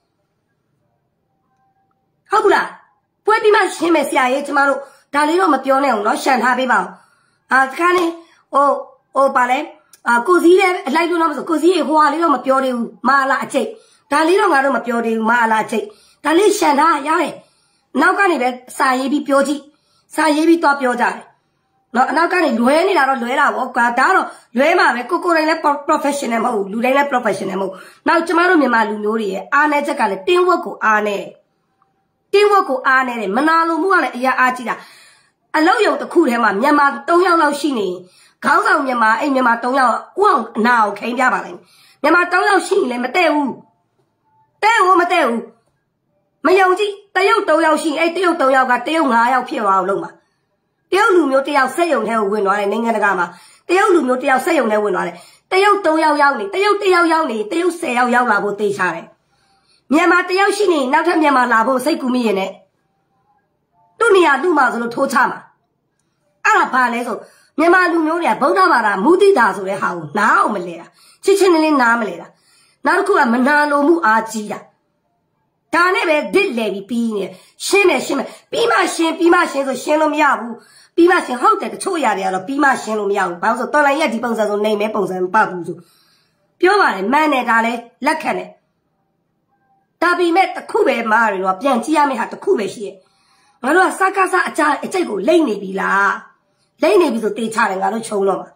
ဟုတ်ဘူးလားပွဲပြီးမှရှင်းမယ်ဆရာကြီးကျမတို့ဒါလေးတော့မပြောနဲ့အောင်နော်ရှန်ထားပေးပါဦးအာခါနေဟိုဟိုပါလဲအာကိုစည်းလည်းအလိုက်လို့တော့မဆိုကိုစည်းရေဟိုဟာလေးတော့မပြောသေးဘူးမာလာအကျိတ်ဒါလေးတော့ငါတို့မပြောသေးဘူးမာလာအကျိတ်ဒါလေးရှန်ထားရတယ်နောက်ကနေပဲစာရေးပြီးပြောကြည့်စာရေးပြီးတော့ပြောကြတယ်နော်အနောက်ကနေလွဲနေတာတော့လွဲတာပေါ့ကွာဒါတော့လွဲမှာပဲကိုကိုတိုင်းလည်း professional မဟုတ်ဘူးလူတိုင်းလည်း professional မဟုတ်နောက်ကျမတို့မြန်မာလူမျိုးတွေရဲ့အားနည်းချက်ကလည်းတင်းဝက်ကိုအားနည်းတင်းဝက်ကိုအားနည်းတယ်မနာလိုမှုကလည်းအရာအားကြီးတာအလောက်ရုံတစ်ခုထဲမှာမြန်မာ၃ယောက်လောက်ရှိနေခေါင်းဆောင်မြန်မာအဲ့မြန်မာ၃ယောက်ဥအောင်အနာကိုခိန်ပြပါလိုက်မြန်မာ၃ယောက်ရှိရင်လည်းမတည့်ဘူးတဲ့ဘူးမတည့်ဘူးမယုံကြည်တရုတ်၃ယောက်ရှိအဲ့တရုတ်၃ယောက်ကတရုတ်၅ယောက်ဖြစ်သွားအောင်လုပ်မှာတရုတ်လူမျိုးတယောက်စက်ယုံထဲကိုဝင်သွားတယ်နိုင်ငံတကာမှာတရုတ်လူမျိုးတယောက်စက်ယုံထဲဝင်သွားတယ်တရုတ်၃ယောက်ရောက်နေတရုတ်၁ယောက်ရောက်နေတရုတ်၁၀ယောက်ရောက်လာဖို့တေးချတယ်မြန်မာတယောက်ရှိနေနောက်ထပ်မြန်မာလာဖို့စိတ်ကူးမိရင်လည်းသူ့နေရာသူ့မှာဆိုလို့ထိုးချမှာအဲ့ဒါဘာလဲဆိုမြန်မာလူမျိုးတွေကဗုဒ္ဓဘာသာမူတိတာဆိုတဲ့ဟာကိုနားအောင်မလဲတာချစ်ချင်းလေးနားမလဲတာနောက်တစ်ခုကမနာလိုမှုအားကြီးတာဒါနဲ့ပဲဒစ်လဲပြီးပြီးနေရှင်းမယ်ရှင်းမယ်ပြီးမှရှင်းပြီးမှရှင်းဆိုရှင်းလို့မရဘူးပြီးမှရှင်းဟုတ်တယ်တချို့ຢာတွေကတော့ပြီးမှရှင်းလို့မရဘူးဘာလို့ဆိုတော်လိုင်းရက်ဒီပုံစံဆိုနေမဲပုံစံမပတ်ဘူးဆိုပြောပါတယ်မှန်တယ်ဒါလည်းလက်ခံတယ်ဒါပေမဲ့တခုပဲမားတွေတော့ပြန်ကြည့်ရမယ့်ဟာတခုပဲရှိရဲ့ငါတို့ကစကားစအကြအကျိတ်ကိုလိမ့်နေပြီလားလိမ့်နေပြီဆိုတေးချတယ်ငါတို့ခြုံတော့မှာ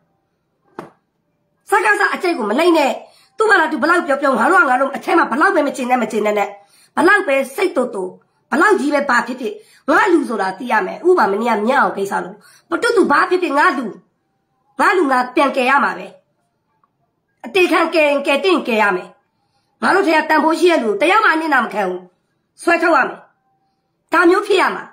စကားစအကျိတ်ကိုမလိမ့်နဲ့သူ့ဘာလားသူဘလောက်ပြောပြောငါတို့ကငါတို့အထက်မှာဘလောက်ပဲမကျင်နဲ့မကျင်နဲ့နဲ့ဘလောက်ပဲစိတ်တူတူဘလောက်ကြီးပဲဘာဖြစ်ဖြစ်ငါလူဆိုတာသိရမယ်ဥပမာမင်းကမြတ်အောင်ကိစ္စလို့ဘတူတူဘာဖြစ်ဖြစ်ငါလူငါလူငါပြန်ကယ်ရမှာပဲအတေခံကယ်ကယ်တင်ကယ်ရမယ်ငါတို့ထဲကတန်ဖိုးရှိတဲ့လူတယောက်မှအနစ်နာမခံဘူးဆွဲထုတ်ရမယ်ဒါမျိုးဖြစ်ရမှာ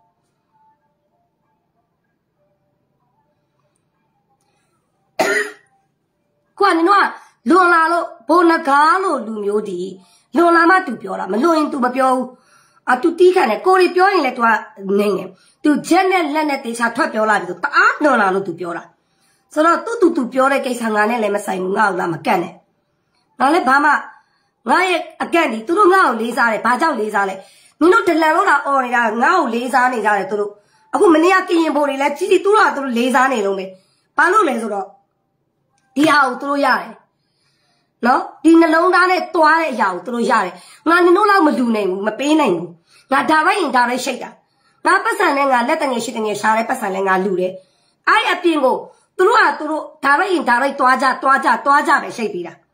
ကိုကနင်တို့ကလွန်လာလို့ဘိုးနဂါလို့လူမျိုးဒီလွန်လာမှသူပြောတာမလွန်ရင် तू မပြောဘူးအာ तू တီးခံတယ်ကိုရီပြောရင်လည်း तू ကနေတယ် तू ချက်နဲ့လက်နဲ့တေချာထွက်ပြောလာပြီဆိုတအားလွန်လာလို့ तू ပြောတာဆိုတော့သူ့သူ तू ပြောတဲ့ကိစ္စငါနဲ့လည်းမဆိုင်ဘူးငါ့ကိုလာမကန့်နဲ့ငါလည်းဘာမှငါရဲ့အကန့်ဒီသူတို့ငါ့ကိုလေးစားတယ်ဘာကြောင့်လေးစားလဲမင်းတို့ဒလန်လို့လာអော်နေတာငါ့ကိုလေးစားနေကြတယ်သူတို့အခုမနေ့ကကရင်ဘိုးတွေလည်းကြီးကြီးသူတို့ကသူတို့လေးစားနေလုံးပဲဘာလို့လဲဆိုတော့ဒီဟာကိုသူတို့ရတယ်နော်ဒီနှလုံးသားနဲ့တွားတဲ့အရာကိုသူတို့ရတယ်ငါနင်တို့လောက်မလူနိုင်ဘူးမပေးနိုင်ဘူးငါဒါပဲရင်ဒါပဲရှိတ်တာငါပတ်စံနဲ့ငါလက်တငယ်ရှိတငယ်ရှားတဲ့ပတ်စံနဲ့ငါလူတယ်အဲ့အပြင်ကိုသူတို့ကသူတို့ဒါပဲရင်ဒါပဲတွားကြတွားကြတွားကြပဲရှိတ်ပြီးတာ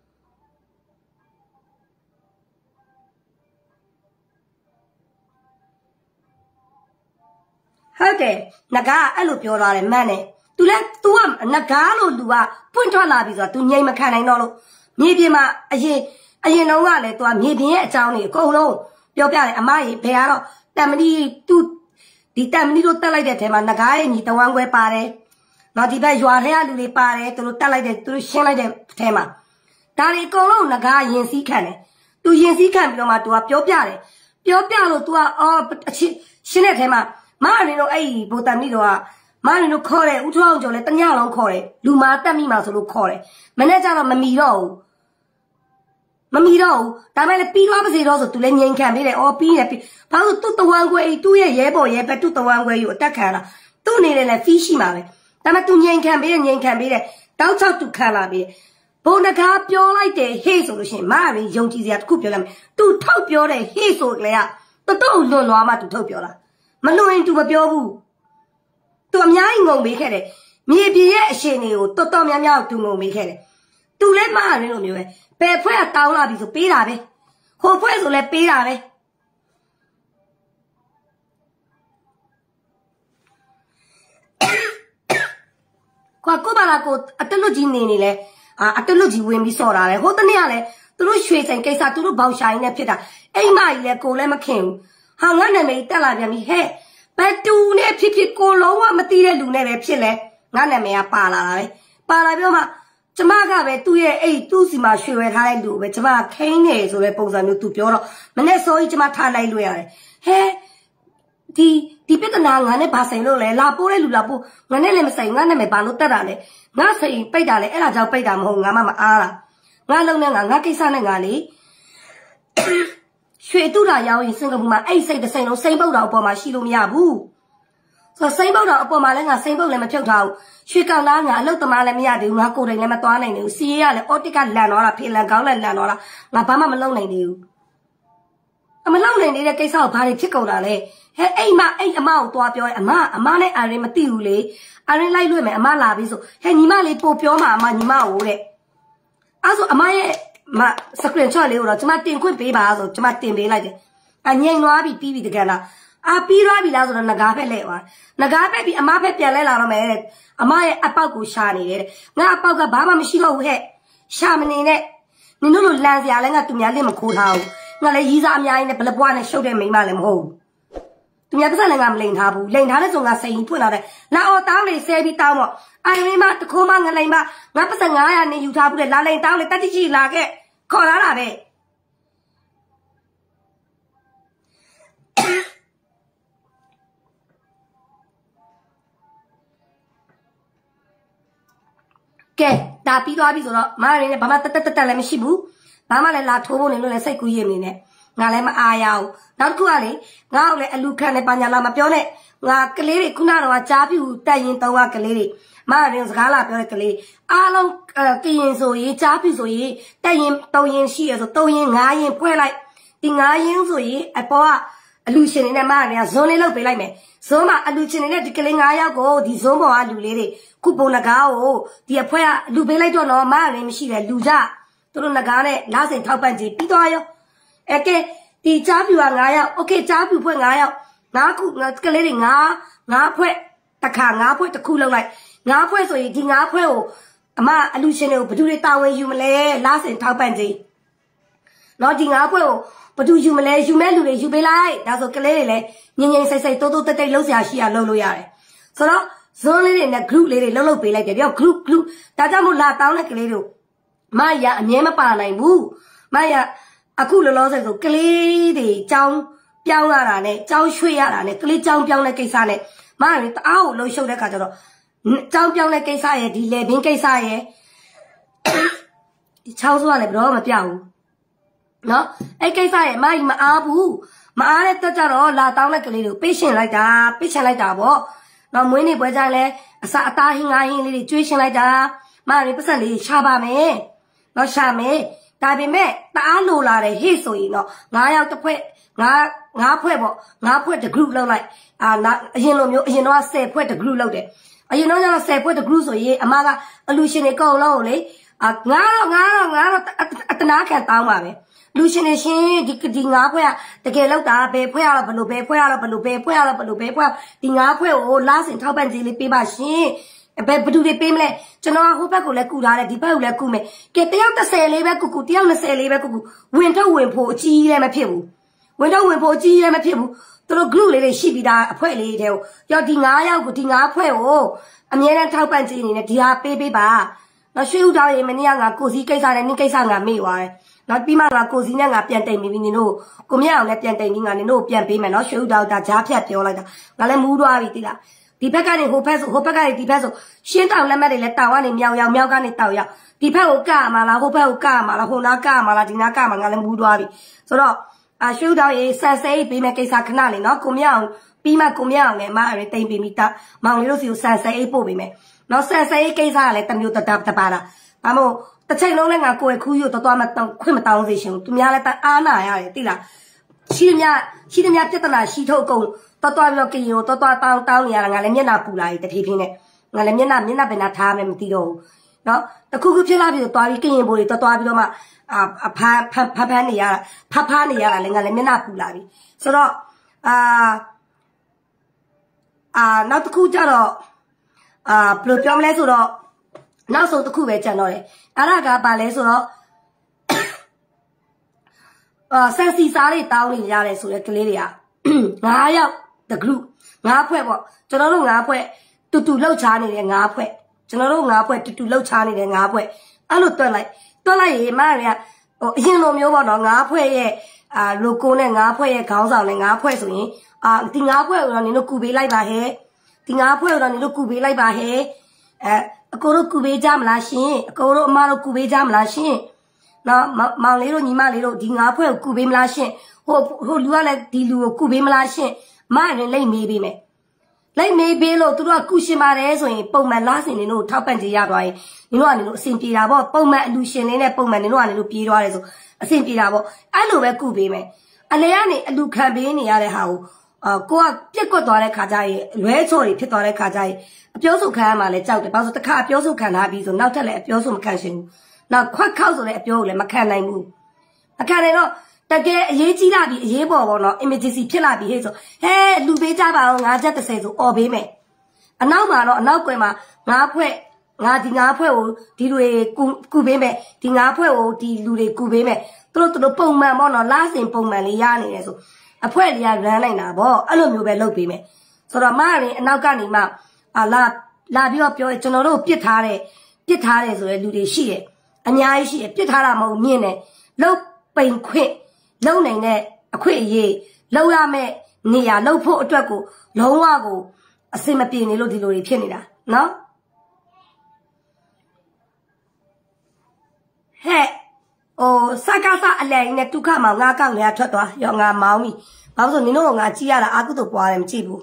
ဟုတ်တယ်ငကားအဲ့လိုပြောထားတယ်မှန်တယ် तू လဲ तू ကငကားလို့လူကပွင့်ထွက်လာပြီဆိုတော့ तू ငြိမ်မခံနိုင်တော့လို့မြေပြင်မှာအရင်အရင်တော့ကလည်း तू ကမြေပြင်ရဲ့အကြောင်းတွေအကုန်လုံးပြောပြတယ်အမကြီးဘယ်ကတော့တမ်မဏီ तू ဒီတမ်မဏီတို့တက်လိုက်တဲ့အထဲမှာငကားရဲ့ညီတဝမ်းခွဲပါတယ်နောက်ဒီဘက်ရွာထဲကလူတွေပါတယ်သူတို့တက်လိုက်တဲ့သူတို့ရှင်းလိုက်တဲ့အထဲမှာဒါတွေအကုန်လုံးငကားရင်စည်းခံတယ် तू ရင်စည်းခံပြီးတော့မှ तू ကပြောပြတယ်ပြောပြလို့ तू ကအော်ရှင်းတဲ့အထဲမှာမရင်းတို့အဲ့ဒီဘိုတမ်မီတို့ကမရင်းတို့ခေါ်တယ်ဦးထွန်းအောင်ကျော်လည်းတညလုံးခေါ်တယ်လူမာတက်မိမှာဆိုလို့ခေါ်တယ်မနေ့ကျတော့မမီတော့ဘူးမမီတော့ဘူးဒါပေမဲ့လည်းပြီးသွားပါစေတော့ဆိုသူလည်းငြိမ်ခံပေးတယ်အော်ပြီးတယ်ပြီးဘာလို့သူ့တဝမ်းခွဲသူ့ရဲ့ရဲဘော်ရဲဘက်သူ့တဝမ်းခွဲယူအတက်ခံလာသူ့အနေနဲ့လည်းဖီးရှိမှာပဲဒါပေမဲ့သူငြိမ်ခံပေးတယ်ငြိမ်ခံပေးတယ်တောက်ချောက်သူခံလာပြီးဘုံတကားပြောလိုက်တယ်ဟေ့ဆိုလို့ရှိရင်မရင်းယုံကြည်စရာတစ်ခုပြောလိုက်မယ်သူထောက်ပြောတယ်ဟေ့ဆိုလေကတော်တော်လွန်သွားမှသူထုတ်ပြောတာမလွန်ရင် तू မပြောဘူး तू အများကြီးငုံပေးခဲ့တယ်မြေပြင်ရဲ့အရှင်တွေကိုတော်တော်များများ तू ငုံပေးခဲ့တယ် तू လည်းမရင်းလိုမျိုးပဲဘယ်ဖွဲ့ကတောင်းလာပြီဆိုပေးတာပဲဟိုဖွဲ့ဆိုလည်းပေးတာပဲကွာကိုပါလာကိုအတလွတ်ကြီးနေနေလဲအာအတလွတ်ကြီးဝင်ပြီးစော်တာလေဟိုတနေ့ကလည်းသူတို့ရွှေစိန်ကိစ္စသူတို့ဘောင်ရှာရင်းနဲ့ဖြစ်တာအိမ်မကြီးလည်းကိုလည်းမခင်ဘူးဟာငါနာမည်တက်လာပြန်ပြီဟဲ့ဘယ်တူနဲ့ဖြစ်ဖြစ်ကိုလုံးဝမသိတဲ့လူနဲ့ပဲဖြစ်လဲငါနာမည်ကပါလာတာပဲပါလာပြောမှကျမကပဲသူ့ရဲ့အဲ့သူ့စီမှာရွှေဝဲထားတဲ့လူပဲကျမခိန်းနေဆိုတဲ့ပုံစံမျိုးသူပြောတော့မနေ့စောကြီးကျမထားလိုက်လို့ရတယ်ဟဲ့ဒီဒီပြဿနာငါနဲ့ဘာဆိုင်လို့လဲလာပိုးတဲ့လူလာပိုးငါနဲ့လည်းမဆိုင်ငါနာမည်ဘာလို့တက်တာလဲငါစိန်ပိတ်တာလဲအဲ့ဒါကြောင့်ပိတ်တာမဟုတ်ငါမှမအားတာငါလုံးနဲ့ငါငါကိစ္စနဲ့ငါလေရွှေတူတာရောင်းရင်စင်ကာပူမှာအဲ့စိတ်တစ်စိမ်လုံးစိမ့်ပုတ်တော်အပေါ်မှာရှိလို့မရဘူးဆိုတော့စိမ့်ပုတ်တော်အပေါ်မှာလည်းငါစိမ့်ပုတ်လည်းမဖြုတ်ထားဘူးရွှေကောင်သားငါအလုတ်သမားလည်းမရသေးဘူးငါကိုယ်တိုင်လည်းမသွားနိုင်သေးဘူးစီးရရလည်းအော်တစ်ကလန်တော့တာဖေလန်ကောင်းလည်းလန်တော့တာငါဘာမှမလုပ်နိုင်သေးဘူးအမလုပ်နိုင်သေးတဲ့ကိစ္စကိုဘာတွေဖြစ်ကုန်တာလဲဟဲ့အိမ်မအိမ်အမကိုသွားပြောရင်အမအမနဲ့အာရင်မသိဘူးလေအာရင်လိုက်လွှဲမယ်အမလာပြီဆိုဟဲ့ညီမလေးပို့ပြောမှာအမညီမကိုတဲ့အဲ့ဆိုအမရဲ့မစကရင်ချော့လေးကိုတော့ကျွန်မတင်ခွင့်ပေးပါဆိုကျွန်မတင်ပေးလိုက်တယ်အငိမ့်သွားပြီပြီးပြီတကယ်လားအာပြီးသွားပြီလားဆိုတော့ငကားဖက်လဲသွားငကားဖက်ပြီးအမဖက်ပြန်လဲလာတော့မယ်တဲ့အမရဲ့အပေါက်ကိုရှာနေတယ်ငါအပေါက်ကဘာမှမရှိတော့ဘူးဟဲ့ရှာမနေနဲ့နင်တို့လိုလန်စရာလဲငါသူများလက်မခိုးထားဘူးငါလည်းရီးစားအများကြီးနဲ့ဘလပွားနဲ့ရှုပ်တဲ့မိန်းမလည်းမဟုတ်ဘူးသူများပတ်စံလည်းငါမလိန်ထားဘူးလိန်ထားတဲ့ဆိုငါစိန်ကြီးဖွင့်လာတယ်လာအော်တောင်းလေဆဲပြီးတောင်းတော့အိုင်မင်းမတခိုးမငလိန်မငါပတ်စံငါးရာနဲ့ယူထားဘူးလေလာလိန်တောင်းလေတက်တိကြီးလာခဲ့ခေါ်လာတာပဲကဲဒါပြီးသွားပြီဆိုတော့မရင်းနဲ့ဘာမှတက်တက်တက်တက်လည်းမရှိဘူးဘာမှလည်းလာထိုးဖို့နေလို့လည်းစိတ်ကူးရည်နေနဲ့ငါလည်းမအားရဘူးနောက်တစ်ခုကလေငါ့ကိုလည်းအလူခံနဲ့ပညာလာမပြောနဲ့ငါကလေးတွေခုနကတော့ကြားပြူတက်ရင်သုံးကကလေးတွေမရင်းစကားလာပြောတဲ့ကလေးအားလုံးကရင်ဆိုရေးကြားပြူဆိုရေးတက်ရင်သုံးရင်ရှိရဆိုသုံးရင်ငါးရင်ဖွဲလိုက်ဒီငါးရင်ဆိုရေးအပေါ်ကအလူရှင်တွေနဲ့မရင်းကဇွန်လေးလောက်ပေးလိုက်မယ်ဇွန်မှာအလူရှင်တွေနဲ့ဒီကလေးငါးယောက်ကိုဒီဇွန်ပေါ်ကလူလေးတွေခုပုံနဂါးကိုဒီအဖွဲကလူပေးလိုက်တော့တော့မရင်းမရှိတယ်လူကြသူတို့နဂါးနဲ့လာစိန်ထောက်ပံ့ကြည့်ပြီးသွားရောအဲကဲဒီကြားပြူကငါးယောက်โอเคကြားပြူဖွဲငါးယောက်ငါးခုကလေးတွေငါးငါးဖွဲတစ်ခါငါးဖွဲတစ်ခုလောက်လိုက်ငါးဖွဲဆိုရင်ဒီငါးဖွဲကိုအမအလူရှင်တွေကိုဘယ်သူတွေတာဝန်ယူမလဲလာစိန်ထောက်ပံ့ကြည့်နော်ဒီငါးဖွဲကိုဘယ်သူယူမလဲယူမဲ့လူတွေယူပေးလိုက်ဒါဆိုကလေးတွေလည်းငင်ငင်စိတ်စိတ်တိုးတိုးတိတ်တိတ်လှုပ်ရှားရှိရလှုပ်လို့ရတယ်ဆိုတော့ဇွန်လေးတွေနဲ့ group လေးတွေလှုပ်လှုပ်ပေးလိုက်တယ်ပြော group group ဒါကြောင့်မို့လာတောင်းတဲ့ကလေးတို့မရအမြဲမပါနိုင်ဘူးမရအခုလောလောဆယ်ဆိုကလေးတွေကြောင်းပြောင်းရတာနဲ့ကြောင်းရွှေ့ရတာနဲ့ကလေးကြောင်းပြောင်းတဲ့ကိစ္စနဲ့မရတအားကိုလှုပ်ရှုပ်တဲ့ခါကျတော့ကြောင်းပြောင်းတဲ့ကိစ္စရဲ့ဒီလေဘင်းကိစ္စရဲ့ဒီချောင်းစိုးကလည်းဘယ်တော့မပြောင်းဘူးနော်အဲ့ကိစ္စရဲ့မကြီးမအားဘူးမအားတဲ့တက်ကြတော့လာတောင်းတဲ့ကလေးတွေကိုပေးရှင်လိုက်တာပေးရှင်လိုက်တာပေါ့နော်မွေးနေ့ပွဲကြလဲအစာအသားဟင်းငါဟင်းလေးတွေကျွေးရှင်လိုက်တာမရပတ်စံလေးရှာပါမယ်နော်ရှာမယ်ဒါပေမဲ့တအားလိုလာတယ်ဟေ့ဆိုရင်တော့ငါးယောက်တစ်ဖွဲ့ငါးငါးဖွဲ့ပေါ့ငါးဖွဲ့တစ် group လောက်လိုက်အာအရင်လိုမျိုးအရင်တော့ဆယ်ဖွဲ့တစ် group လောက်တယ်အရင်တော့ကျတော့ဆယ်ဖွဲ့တစ် group ဆိုရင်အမကအလူရှင်တွေအကုန်လုံးကိုလေအာငါတော့ငါတော့ငါတော့အတနာခံတောင်းပါပဲလူရှင်တွေရှင်ဒီဒီငါးဖွဲ့ကတကယ်လောက်တာဘယ်ဖွဲ့ရတော့ဘလို့ဘယ်ဖွဲ့ရတော့ဘလို့ဘယ်ဖွဲ့ရတော့ဘလို့ဘယ်ဖွဲ့ဒီငါးဖွဲ့ကိုလာစင်ထောက်ပံ့ကြေးလေးပေးပါရှင်ဘယ်ဘသူတွေပေးမလဲကျွန်တော်ဟိုဘက်ကိုလည်းကူထားတယ်ဒီဘက်ကိုလည်းကူမယ်ကဲတယောက်တစ်ဆယ်လေးပဲကူကူတယောက်နှစ်ဆယ်လေးပဲကူကူဝင်ထုတ်ဝင်ဖို့အကြီးလည်းမဖြစ်ဘူးဝင်ထုတ်ဝင်ဖို့အကြီးလည်းမဖြစ်ဘူးသူတို့ group လေးတွေရှိပြီးသားအဖွဲ့လေးတွေတွေကိုကြောက်ဒီငါးယောက်ကိုဒီငါးဖွဲ့ကိုအမြဲတမ်းထောက်ပံ့ကြေးနေနဲ့ဒီဟာပေးပေးပါနော်ရွှေဥတောင်းရေမနေ့ကငါကိုစီကိစ္စနဲ့နင်းကိစ္စငါမေ့သွားတယ်နော်ပြီးမှငါကိုစီနဲ့ငါပြန်တိတ်ပြီးနင်တို့ကိုမြအောင်လည်းပြန်တိတ်ပြီးငါနင်တို့ပြန်ပေးမယ်နော်ရွှေဥတောင်းဒါကြားဖြတ်ပြောလိုက်တာငါလည်းမူးသွားပြီတိလားဒီဘက်ကနေဟိုဘက်ဆိုဟိုဘက်ကနေဒီဘက်ဆိုရှင်းတောင်လက်မှတ်တွေလည်းတောင်ကနေမြောင်ရောက်မြောက်ကနေတောင်ရောက်ဒီဘက်ကိုကမှာလားဟိုဘက်ကိုကမှာလားဟိုနားကမှာလားဒီနားကမှာငါလည်းမူးသွားပြီဆိုတော့အာရွှေတောင်ရေဆန်ဆဲပေးမယ်ကိစ္စခဏလေးနော်ကိုမြအောင်ပြီးမှကိုမြအောင်လည်းမအရင်တိတ်ပြီးမိတာမောင်လေးတို့စီကိုဆန်ဆဲအိတ်ပို့ပေးမယ်နော်ဆန်ဆဲအိတ်ကိစ္စကလည်းတမျိုးတတတပါတာဘာမို့တစ်ချိန်လုံးလည်းငါကိုယ်ခူးရုပ်တော်တော်မတောင်းခွင့်မတောင်းစေရှင်သူများလည်းတအားနာရတယ်သိလားရှိသမျှရှိသမျှပြဿနာရှိထုတ်ကုန်တော်တော်ပြီးတော့ကရင်ကိုတော်တော်တောင်းတောင်းနေရတာငါလည်းမျက်နှာပူလာပြီတဖြည်းဖြည်းနဲ့ငါလည်းမျက်နှာမျက်နှာပင်နာထားမယ်မသိတော့ဘူးနော်တခုခုဖြစ်လာပြီးတော့တွားပြီးကရင်ဘိုးတွေတော်တော်ပြီးတော့မှအာဖမ်းဖမ်းဖမ်းနေရတာဖဖားနေရတာလည်းငါလည်းမျက်နှာပူလာပြီဆိုတော့အာအာနောက်တစ်ခုကျတော့အာဘယ်လိုပြောမလဲဆိုတော့နောက်ဆုံးတစ်ခုပဲကြံတော့တယ်အဲ့ဒါကဘာလဲဆိုတော့အာဆန်စီစားတွေတောင်းနေရတယ်ဆိုတဲ့ကလေးတွေကငါးယောက် the group ငါးဖွဲ့ပေါ့ကျွန်တော်တို့ငါးဖွဲ့တူတူလှုပ်ချားနေတဲ့ငါးဖွဲ့ကျွန်တော်တို့ငါးဖွဲ့တူတူလှုပ်ချားနေတဲ့ငါးဖွဲ့အဲ့လိုတွက်လိုက်တွက်လိုက်ရေမရဟိုအရင်လိုမျိုးပေါ့နော်ငါးဖွဲ့ရဲ့အာ logo နဲ့ငါးဖွဲ့ရဲ့ခေါင်းဆောင်နဲ့ငါးဖွဲ့ဆိုရင်အာဒီငါးဖွဲ့ကိုတော့နင်တို့ကူပေးလိုက်ပါဟဲ့ဒီငါးဖွဲ့ကိုတော့နင်တို့ကူပေးလိုက်ပါဟဲ့အဲအကိုတို့ကူပေးကြမလားရှင်အကိုတို့အမတို့ကူပေးကြမလားရှင်နော်မောင်လေးတို့ညီမလေးတို့ဒီငါးဖွဲ့ကိုကူပေးမလားရှင်ဟိုဟိုလူကလည်းဒီလူကိုကူပေးမလားရှင်မရင်လိမ့်မေးပေးမယ်လိမ့်မေးပေးလို့သူတို့ကကူရှင်ပါတယ်ဆိုရင်ပုံမှန်လားစင်နေတို့ထောက်ပံ့ကြေးရသွားရင်ညီတို့ကနေလို့အဆင်ပြေတာပေါ့ပုံမှန်အလူရှင်လေးနဲ့ပုံမှန်နေတို့ကနေလို့ပြေးသွားတယ်ဆိုအဆင်ပြေတာပေါ့အဲ့လိုပဲကူပေးမယ်အလဲကနေအလူခံပေးနေရတဲ့ဟာကိုအာကိုကပြက်ကွက်သွားတဲ့ခါကျရင်လွဲချော်တွေဖြစ်သွားတဲ့ခါကျရင်အပြောစုခံရမှာလဲကြောက်တယ်ဘာလို့ဆိုတခါအပြောစုခံထားပြီးဆိုနောက်ထပ်လည်းအပြောစုမခံရှင်ဘူးနောက်ခွက်ခောက်ဆိုတဲ့အပြောကိုလည်းမခံနိုင်ဘူးအခါနေတော့တကယ်အရေးကြီးလာပြီအရေးပေါ်ပေါ့နော် emergency ဖြစ်လာပြီဟဲ့ဆိုဟဲလူပေးကြပါအောင်ငါးချက်တစ်ဆယ်ဆိုអော်ပေးမယ်အနောက်မှာတော့အနောက်ကွယ်မှာငါးဖွဲ့ငါဒီငါးဖွဲ့ကိုဒီလူတွေကူကူပေးမယ်ဒီငါးဖွဲ့ကိုဒီလူတွေကူပေးမယ်သူတို့သူတို့ပုံမှန်ပေါ့နော်လားစင်ပုံမှန်လေးရနေတယ်ဆိုအဖွဲလေးကရမ်းနိုင်တာပေါ့အဲ့လိုမျိုးပဲလုပ်ပေးမယ်ဆိုတော့မရင်အနောက်ကနေမှအာလာလာပြီးတော့ပြောကျွန်တော်တို့ပြစ်ထားတယ်ပြစ်ထားတယ်ဆိုတဲ့လူတွေရှိတယ်အများကြီးရှိတယ်ပြစ်ထားတာမဟုတ်မြင့်တယ်လုတ်ပိန်ခွင့်လုံနိုင်တဲ့အခွင့်အရေးလုံရမယ့်နေရာလုံဖို့အတွက်ကိုလုံးဝကိုအစင်မပြေနေလို့ဒီလိုတွေဖြစ်နေတာနော်ဟဲ့ဟိုစကားစအလဲနဲ့ဒုက္ခမောင်ငါကောက်နေရထွက်သွားရောငါမောင်းပြီဘာလို့ဆိုနင်တို့ကငါကြည့်ရတာအာကုတို့ပွားတယ်မကြည့်ဘူး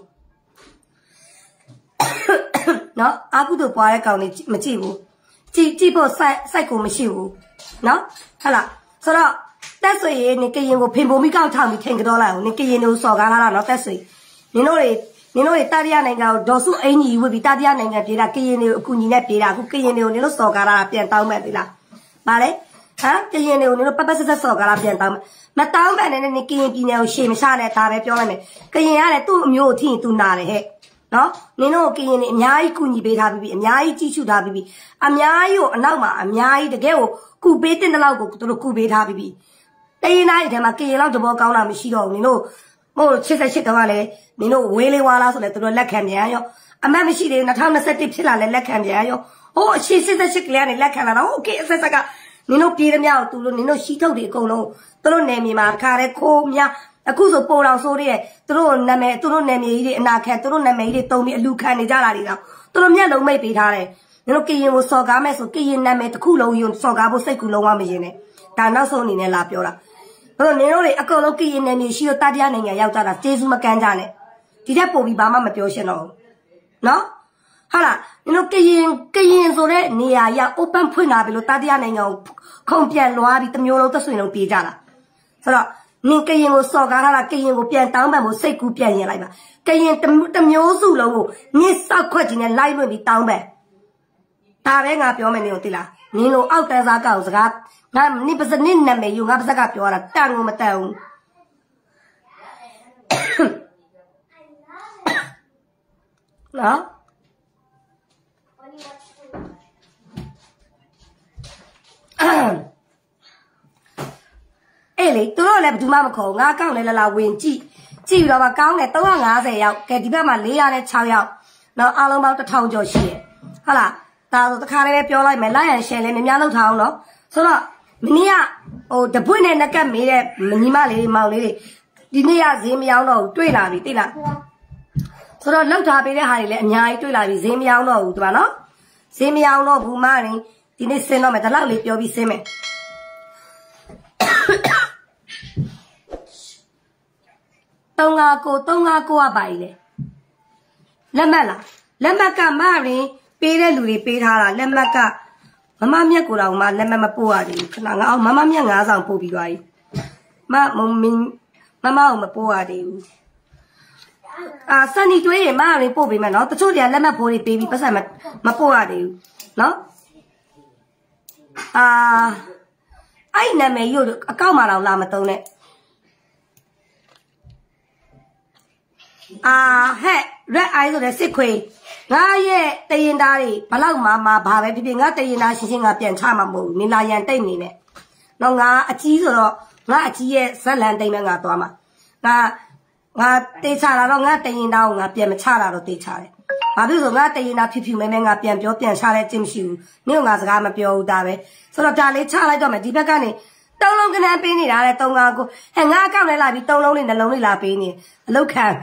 နော်အာကုတို့ပွားတဲ့ကောင်လေးမကြည့်ဘူးကြည့်ကြည့်ဖို့စိုက်စိုက်ကိုမရှိဘူးနော်ဟုတ်လားဆိုတော့တက်ဆွေရေနေကရင်ကိုဖင်ပုံမိကောက်ထောင်ပြီးထင်ကြတော့လိုက်အောင်နေကရင်တို့စော်ကားလာတာနော်တက်ဆွေနင်တို့တွေနင်တို့တွေတာတရနိုင်ငံကိုဒေါ်စုအင်ကြီးဝတ်ပြီးတာတရနိုင်ငံပြေးတာကရင်တွေကိုအကူညီနဲ့ပြေးတာအခုကရင်တွေကိုနင်တို့စော်ကားလာတာပြန်တောင်းမဲ့သေးလားဗါလေဟမ်ကရင်တွေကိုနင်တို့ပပဆက်ဆက်စော်ကားလာပြန်တောင်းမတောင်းမဲ့နဲ့နေကရင်ပြည်နယ်ကိုရှေ့မချနဲ့ဒါပဲပြောလိုက်မယ်ကရင်ကလည်းသူ့အမျိုးကိုထိရင်သူနာတယ်ဟဲ့နော်နင်တို့ကရင်တွေအများကြီးကူညီပေးထားပြီးပြီအများကြီးကြီးစုထားပြီးပြီအများကြီးကိုအနောက်မှာအများကြီးတကယ်ကိုကူပေးတဲ့လောက်ကိုသူတို့ကူပေးထားပြီးပြီတရင်တိုင်းထဲမှာကရင်လောက်တဘောကောင်းတာမရှိတော့ဘူးနင်တို့ဟိုချစ်ဆက်ချစ်တော့လည်းနင်တို့ဝေးလေးဝါလားဆိုလဲသူတို့လက်ခံပြန်ရောအမတ်မရှိသေးဘူး၂၀၂၁ဖြစ်လာလဲလက်ခံပြန်ရောဟိုအရှိစစ်သက်ချစ်ကလေးကနေလက်ခံလာတော့โอเคအဆက်ဆက်ကနင်တို့ပြေးသမျှကိုသူတို့နင်တို့ရှိထုတ်တွေအကုန်လုံးသူတို့နယ်မြေမှာတခါတည်းခိုးများအခုဆိုပိုတော်ဆိုးတဲ့သူတို့နာမည်သူတို့နာမည်ကြီးတွေအနာခံသူတို့နာမည်ကြီးတွေတုံးပြီးအလူခံနေကြတာတွေတော့သူတို့မျက်လုံးမိတ်ပေးထားတယ်နင်တို့ကရင်ကိုစော်ကားမဲ့ဆိုကရင်နာမည်တစ်ခုလုံးယူစော်ကားဖို့စိတ်ကူလုံးဝမရင်နဲ့ဒါနောက်ဆုံးအနေနဲ့လာပြောတာအဲ့တော့နင်တို့တွေအကုန်လုံးကရင်နာမည်ရှိတော့တတိယနိုင်ငံရောက်ကြတာကျေးဇူးမကမ်းကြနဲ့ဒီတက်ပို့ပြီးဘာမှမပြောရှင်းတော့ဘူးနော်ဟာလားနင်တို့ကရင်ကရင်ဆိုတဲ့နေရာရ open ဖွင့်လာပြီလို့တတိယနိုင်ငံကို không tiền loa bị tầm nhiều lâu ta suy lòng tì ra là sau đó nên cái gì ngồi sọ cả là cái gì ngồi tiền tao mà một xây cú tiền như này mà cái gì tầm tầm nhiều số lâu như sao khoa chỉ nên lại mới bị tao mà ta bé ngã biểu mình nhiều tí là nên nó ao tay ra cao ra ngã nên bây giờ nên nằm mấy dùng ngã bây giờ cái biểu là tăng mà tăng đó ê lấy tôi nói là chúng ta mà khổ ngã cao này là là quyền chị chị đó mà cao này tôi là ngã gì vậy cái gì mà lấy ra này chào nhau nó alo long bao thâu cho chị hả là tao tôi khai này biểu lại mày lại xe này mình nhà lâu thâu nó sau đó mình à ô đợt bữa này nó cái mấy này mình mà lấy màu lấy đi này à gì mà nóတွေ့là đi tí là sau đó lâu thâu bây giờ hay là nhàတွေ့là gì mà nó đúng không nó gì mà nó bù mà này đi này xem nó mà tao lâu lấy biểu bị xem mày tông à cô tông à cô à bài này làm mà là làm mà cả mà này bây giờ lười bây giờ là làm mà cả mama miếng cô nào mà làm mà mà bùa đi khả năng à mama miếng ngã sang bùa bị vậy mà mình mama ông mà bùa đi à sao đi chơi mà này bùa bị mà nó tôi cho dia làm mà bùa đi baby bớt mà mà bùa đi nó à ai nằm mấy yêu cao mà nào làm mà tôi này à hết red eye rồi xích quỳ ngã ye tây yên đa đi bà lâu mà mà bà về phía ngã tây yên đa xin xin ngã biển cha mà mù nên là yên tây này nè nó ngã chỉ rồi đó ngã chỉ ye sát lan tây mà ngã to mà ngã ngã tây cha là nó ngã tây yên đa ngã biển mà cha là nó tây cha đấy mà ví dụ ngã tây yên đa phiu phiu mấy mấy ngã biển biểu biển cha lại chim siêu nếu ngã sẽ ngã mà biểu đa đấy sau đó cha lấy cha lại cho mày đi bên cái này tông long cái này bên này là này tông ngã cô hay ngã cao này là bị tông long này là long này là bên này lâu khả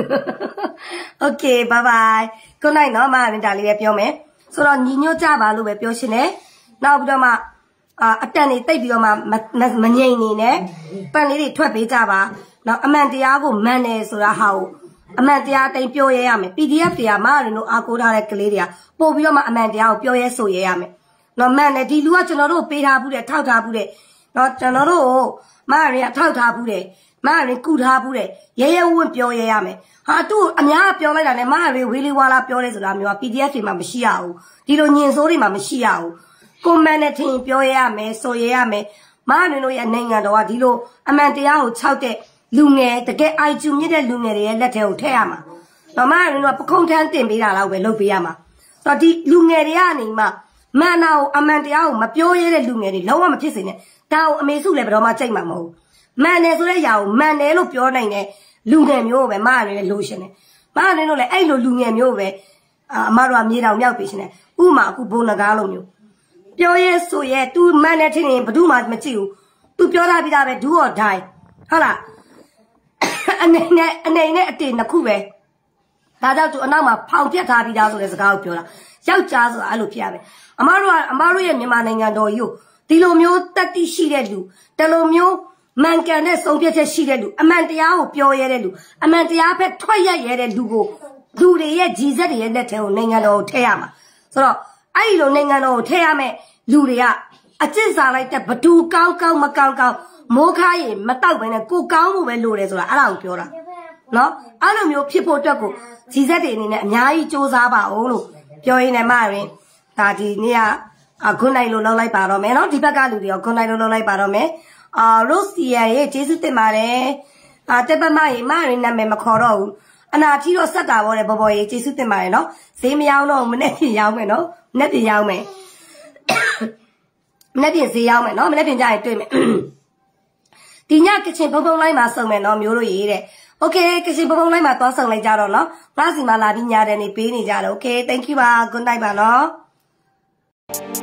ok bye bye cô này nó mà mình trả lời biểu mẹ sau đó nhìn nhau cha bà luôn về biểu xin nè nào bây giờ mà à ở đây này tây biểu mà mà mà mà nhảy này nè bên này thì thoát về cha bà nào anh em thì áo cũng mang này sau đó hậu anh em thì áo tây biểu vậy à mẹ pê đê ép thì à mà nó áo cô ra cái lấy đi à bộ biểu mà anh em thì áo biểu vậy số vậy à mẹ nó mang này thì lúc cho nó đâu bê ra bù để thao thao bù để nó cho nó đâu mà này thao thao bù để mà này cú thao bù để vậy vậy uống biểu vậy à mẹ à tu anh nhà biểu lại là này mà này về đi qua là biểu lại rồi làm gì pê đê ép thì màไม่ရှိရဘူးဒီလိုညင်စိုးတွေမှာမရှိရဘူးကိုမန်နဲ့ထင်ပြောရရမယ်ဆိုရရမယ်မအနေတို့ရဲ့နိုင်ငံတော်ကဒီလိုအမှန်တရားကိုခြောက်တဲ့လူငယ်တကယ်အိုင်ကျူမြင့်တဲ့လူငယ်တွေရဲ့လက်ထဲကိုထည့်ရမှာတော့မအနေတို့ကပခုံးထမ်းတင်ပေးတာတော့ပဲလုပ်ပေးရမှာတော့ဒီလူငယ်တွေကနေမှမန်နာကိုအမှန်တရားကိုမပြောရတဲ့လူငယ်တွေလုံးဝမဖြစ်စေနဲ့ဒါကိုအမေစုလည်းဘယ်တော့မှကြိတ်မှာမဟုတ်မန်တယ်ဆိုတဲ့အရာကိုမန်တယ်လို့ပြောနိုင်တဲ့လူငယ်မျိုးပဲမအနေနဲ့လိုရှင်တယ်မအနေတို့လည်းအဲ့လိုလူငယ်မျိုးပဲအမတို့ကမြေတောင်မြောက်ပေးရှင်တယ်ဥမာအခုဘုံနဂါးလိုမျိုးပြောရဲဆိုရဲ तू မန်နဲ့ထင်ရင်ဘယ်သူမှမကြည့်ဘူး तू ပြောထားပြီးသားပဲဒူးော်ဒိုင်းဟုတ်လားအနေနဲ့အနေနဲ့အတင်နှစ်ခုပဲဒါကြောင့် तू အနောက်မှာဖောင်ပြတ်ထားပြီးသားဆိုတဲ့စကားကိုပြောတာယောက်ျားဆိုတာအဲ့လိုဖြစ်ရမယ်အမတို့ကအမတို့ရဲ့မြန်မာနိုင်ငံတော်ကြီးကိုဒီလိုမျိုးတက်တိရှိတဲ့လူတလိုမျိုးမှန်ကန်တဲ့ဆုံးဖြတ်ချက်ရှိတဲ့လူအမှန်တရားကိုပြောရတဲ့လူအမှန်တရားဖက်ထွက်ရရတဲ့လူကိုလူတွေရဲ့ကြီးစက်တွေရဲ့လက်ထဲကိုနိုင်ငံတော်ကိုထည့်ရမှာဆိုတော့အဲ့ဒီလိုနိုင်ငံတော်ကိုထည့်ရမယ်လူတွေကအကျင့်စာလိုက်တဲ့ဘသူကောင်းကောင်းမကောင်းကောင်းမိုးခါရင်မတောက်ဘဲနဲ့ကိုကောင်းမှုပဲလိုတယ်ဆိုတာအဲ့ဒါကိုပြောတာနော်အဲ့လိုမျိုးဖြစ်ဖို့အတွက်ကိုကြီးစက်တွေအနေနဲ့အများကြီးစူးစမ်းပါအောင်လို့ပြောရင်းနဲ့မှရင်ဒါဒီနေ့ကခွန်နိုင်လို့လောက်လိုက်ပါတော့မယ်နော်ဒီဘက်ကလူတွေရောခွန်နိုင်လို့လောက်လိုက်ပါတော့မယ်အာရိုစီယာရဲ့ကျေးဇူးတင်ပါတယ်အာတက်ပတ်မရေမရင်နာမည်မခေါ်တော့ဘူးအနာထီတော့ဆက်တာပေါ့လေဘော်ဘော်ရေကျေးဇူးတင်ပါတယ်နော်ဈေးမရောက်တော့မနေ့ပြင်ရောက်မယ်နော်မနေ့ပြင်ရောက်မယ်မနေ့ပြင်ဈေးရောက်မယ်နော်မနေ့ပြင်ကြရင်တွေ့မယ်ဒီညကချင်ဘုံဘုံလိုက်မှာစုံမယ်နော်မျိုးတို့ရေးတဲ့โอเคကချင်ဘုံဘုံလိုက်မှာသွားစုံလိုက်ကြတော့နော်ငါစီမှာလာပြီးညာတယ်နေပေးနေကြတယ်โอเค thank you ပါ good night ပါနော်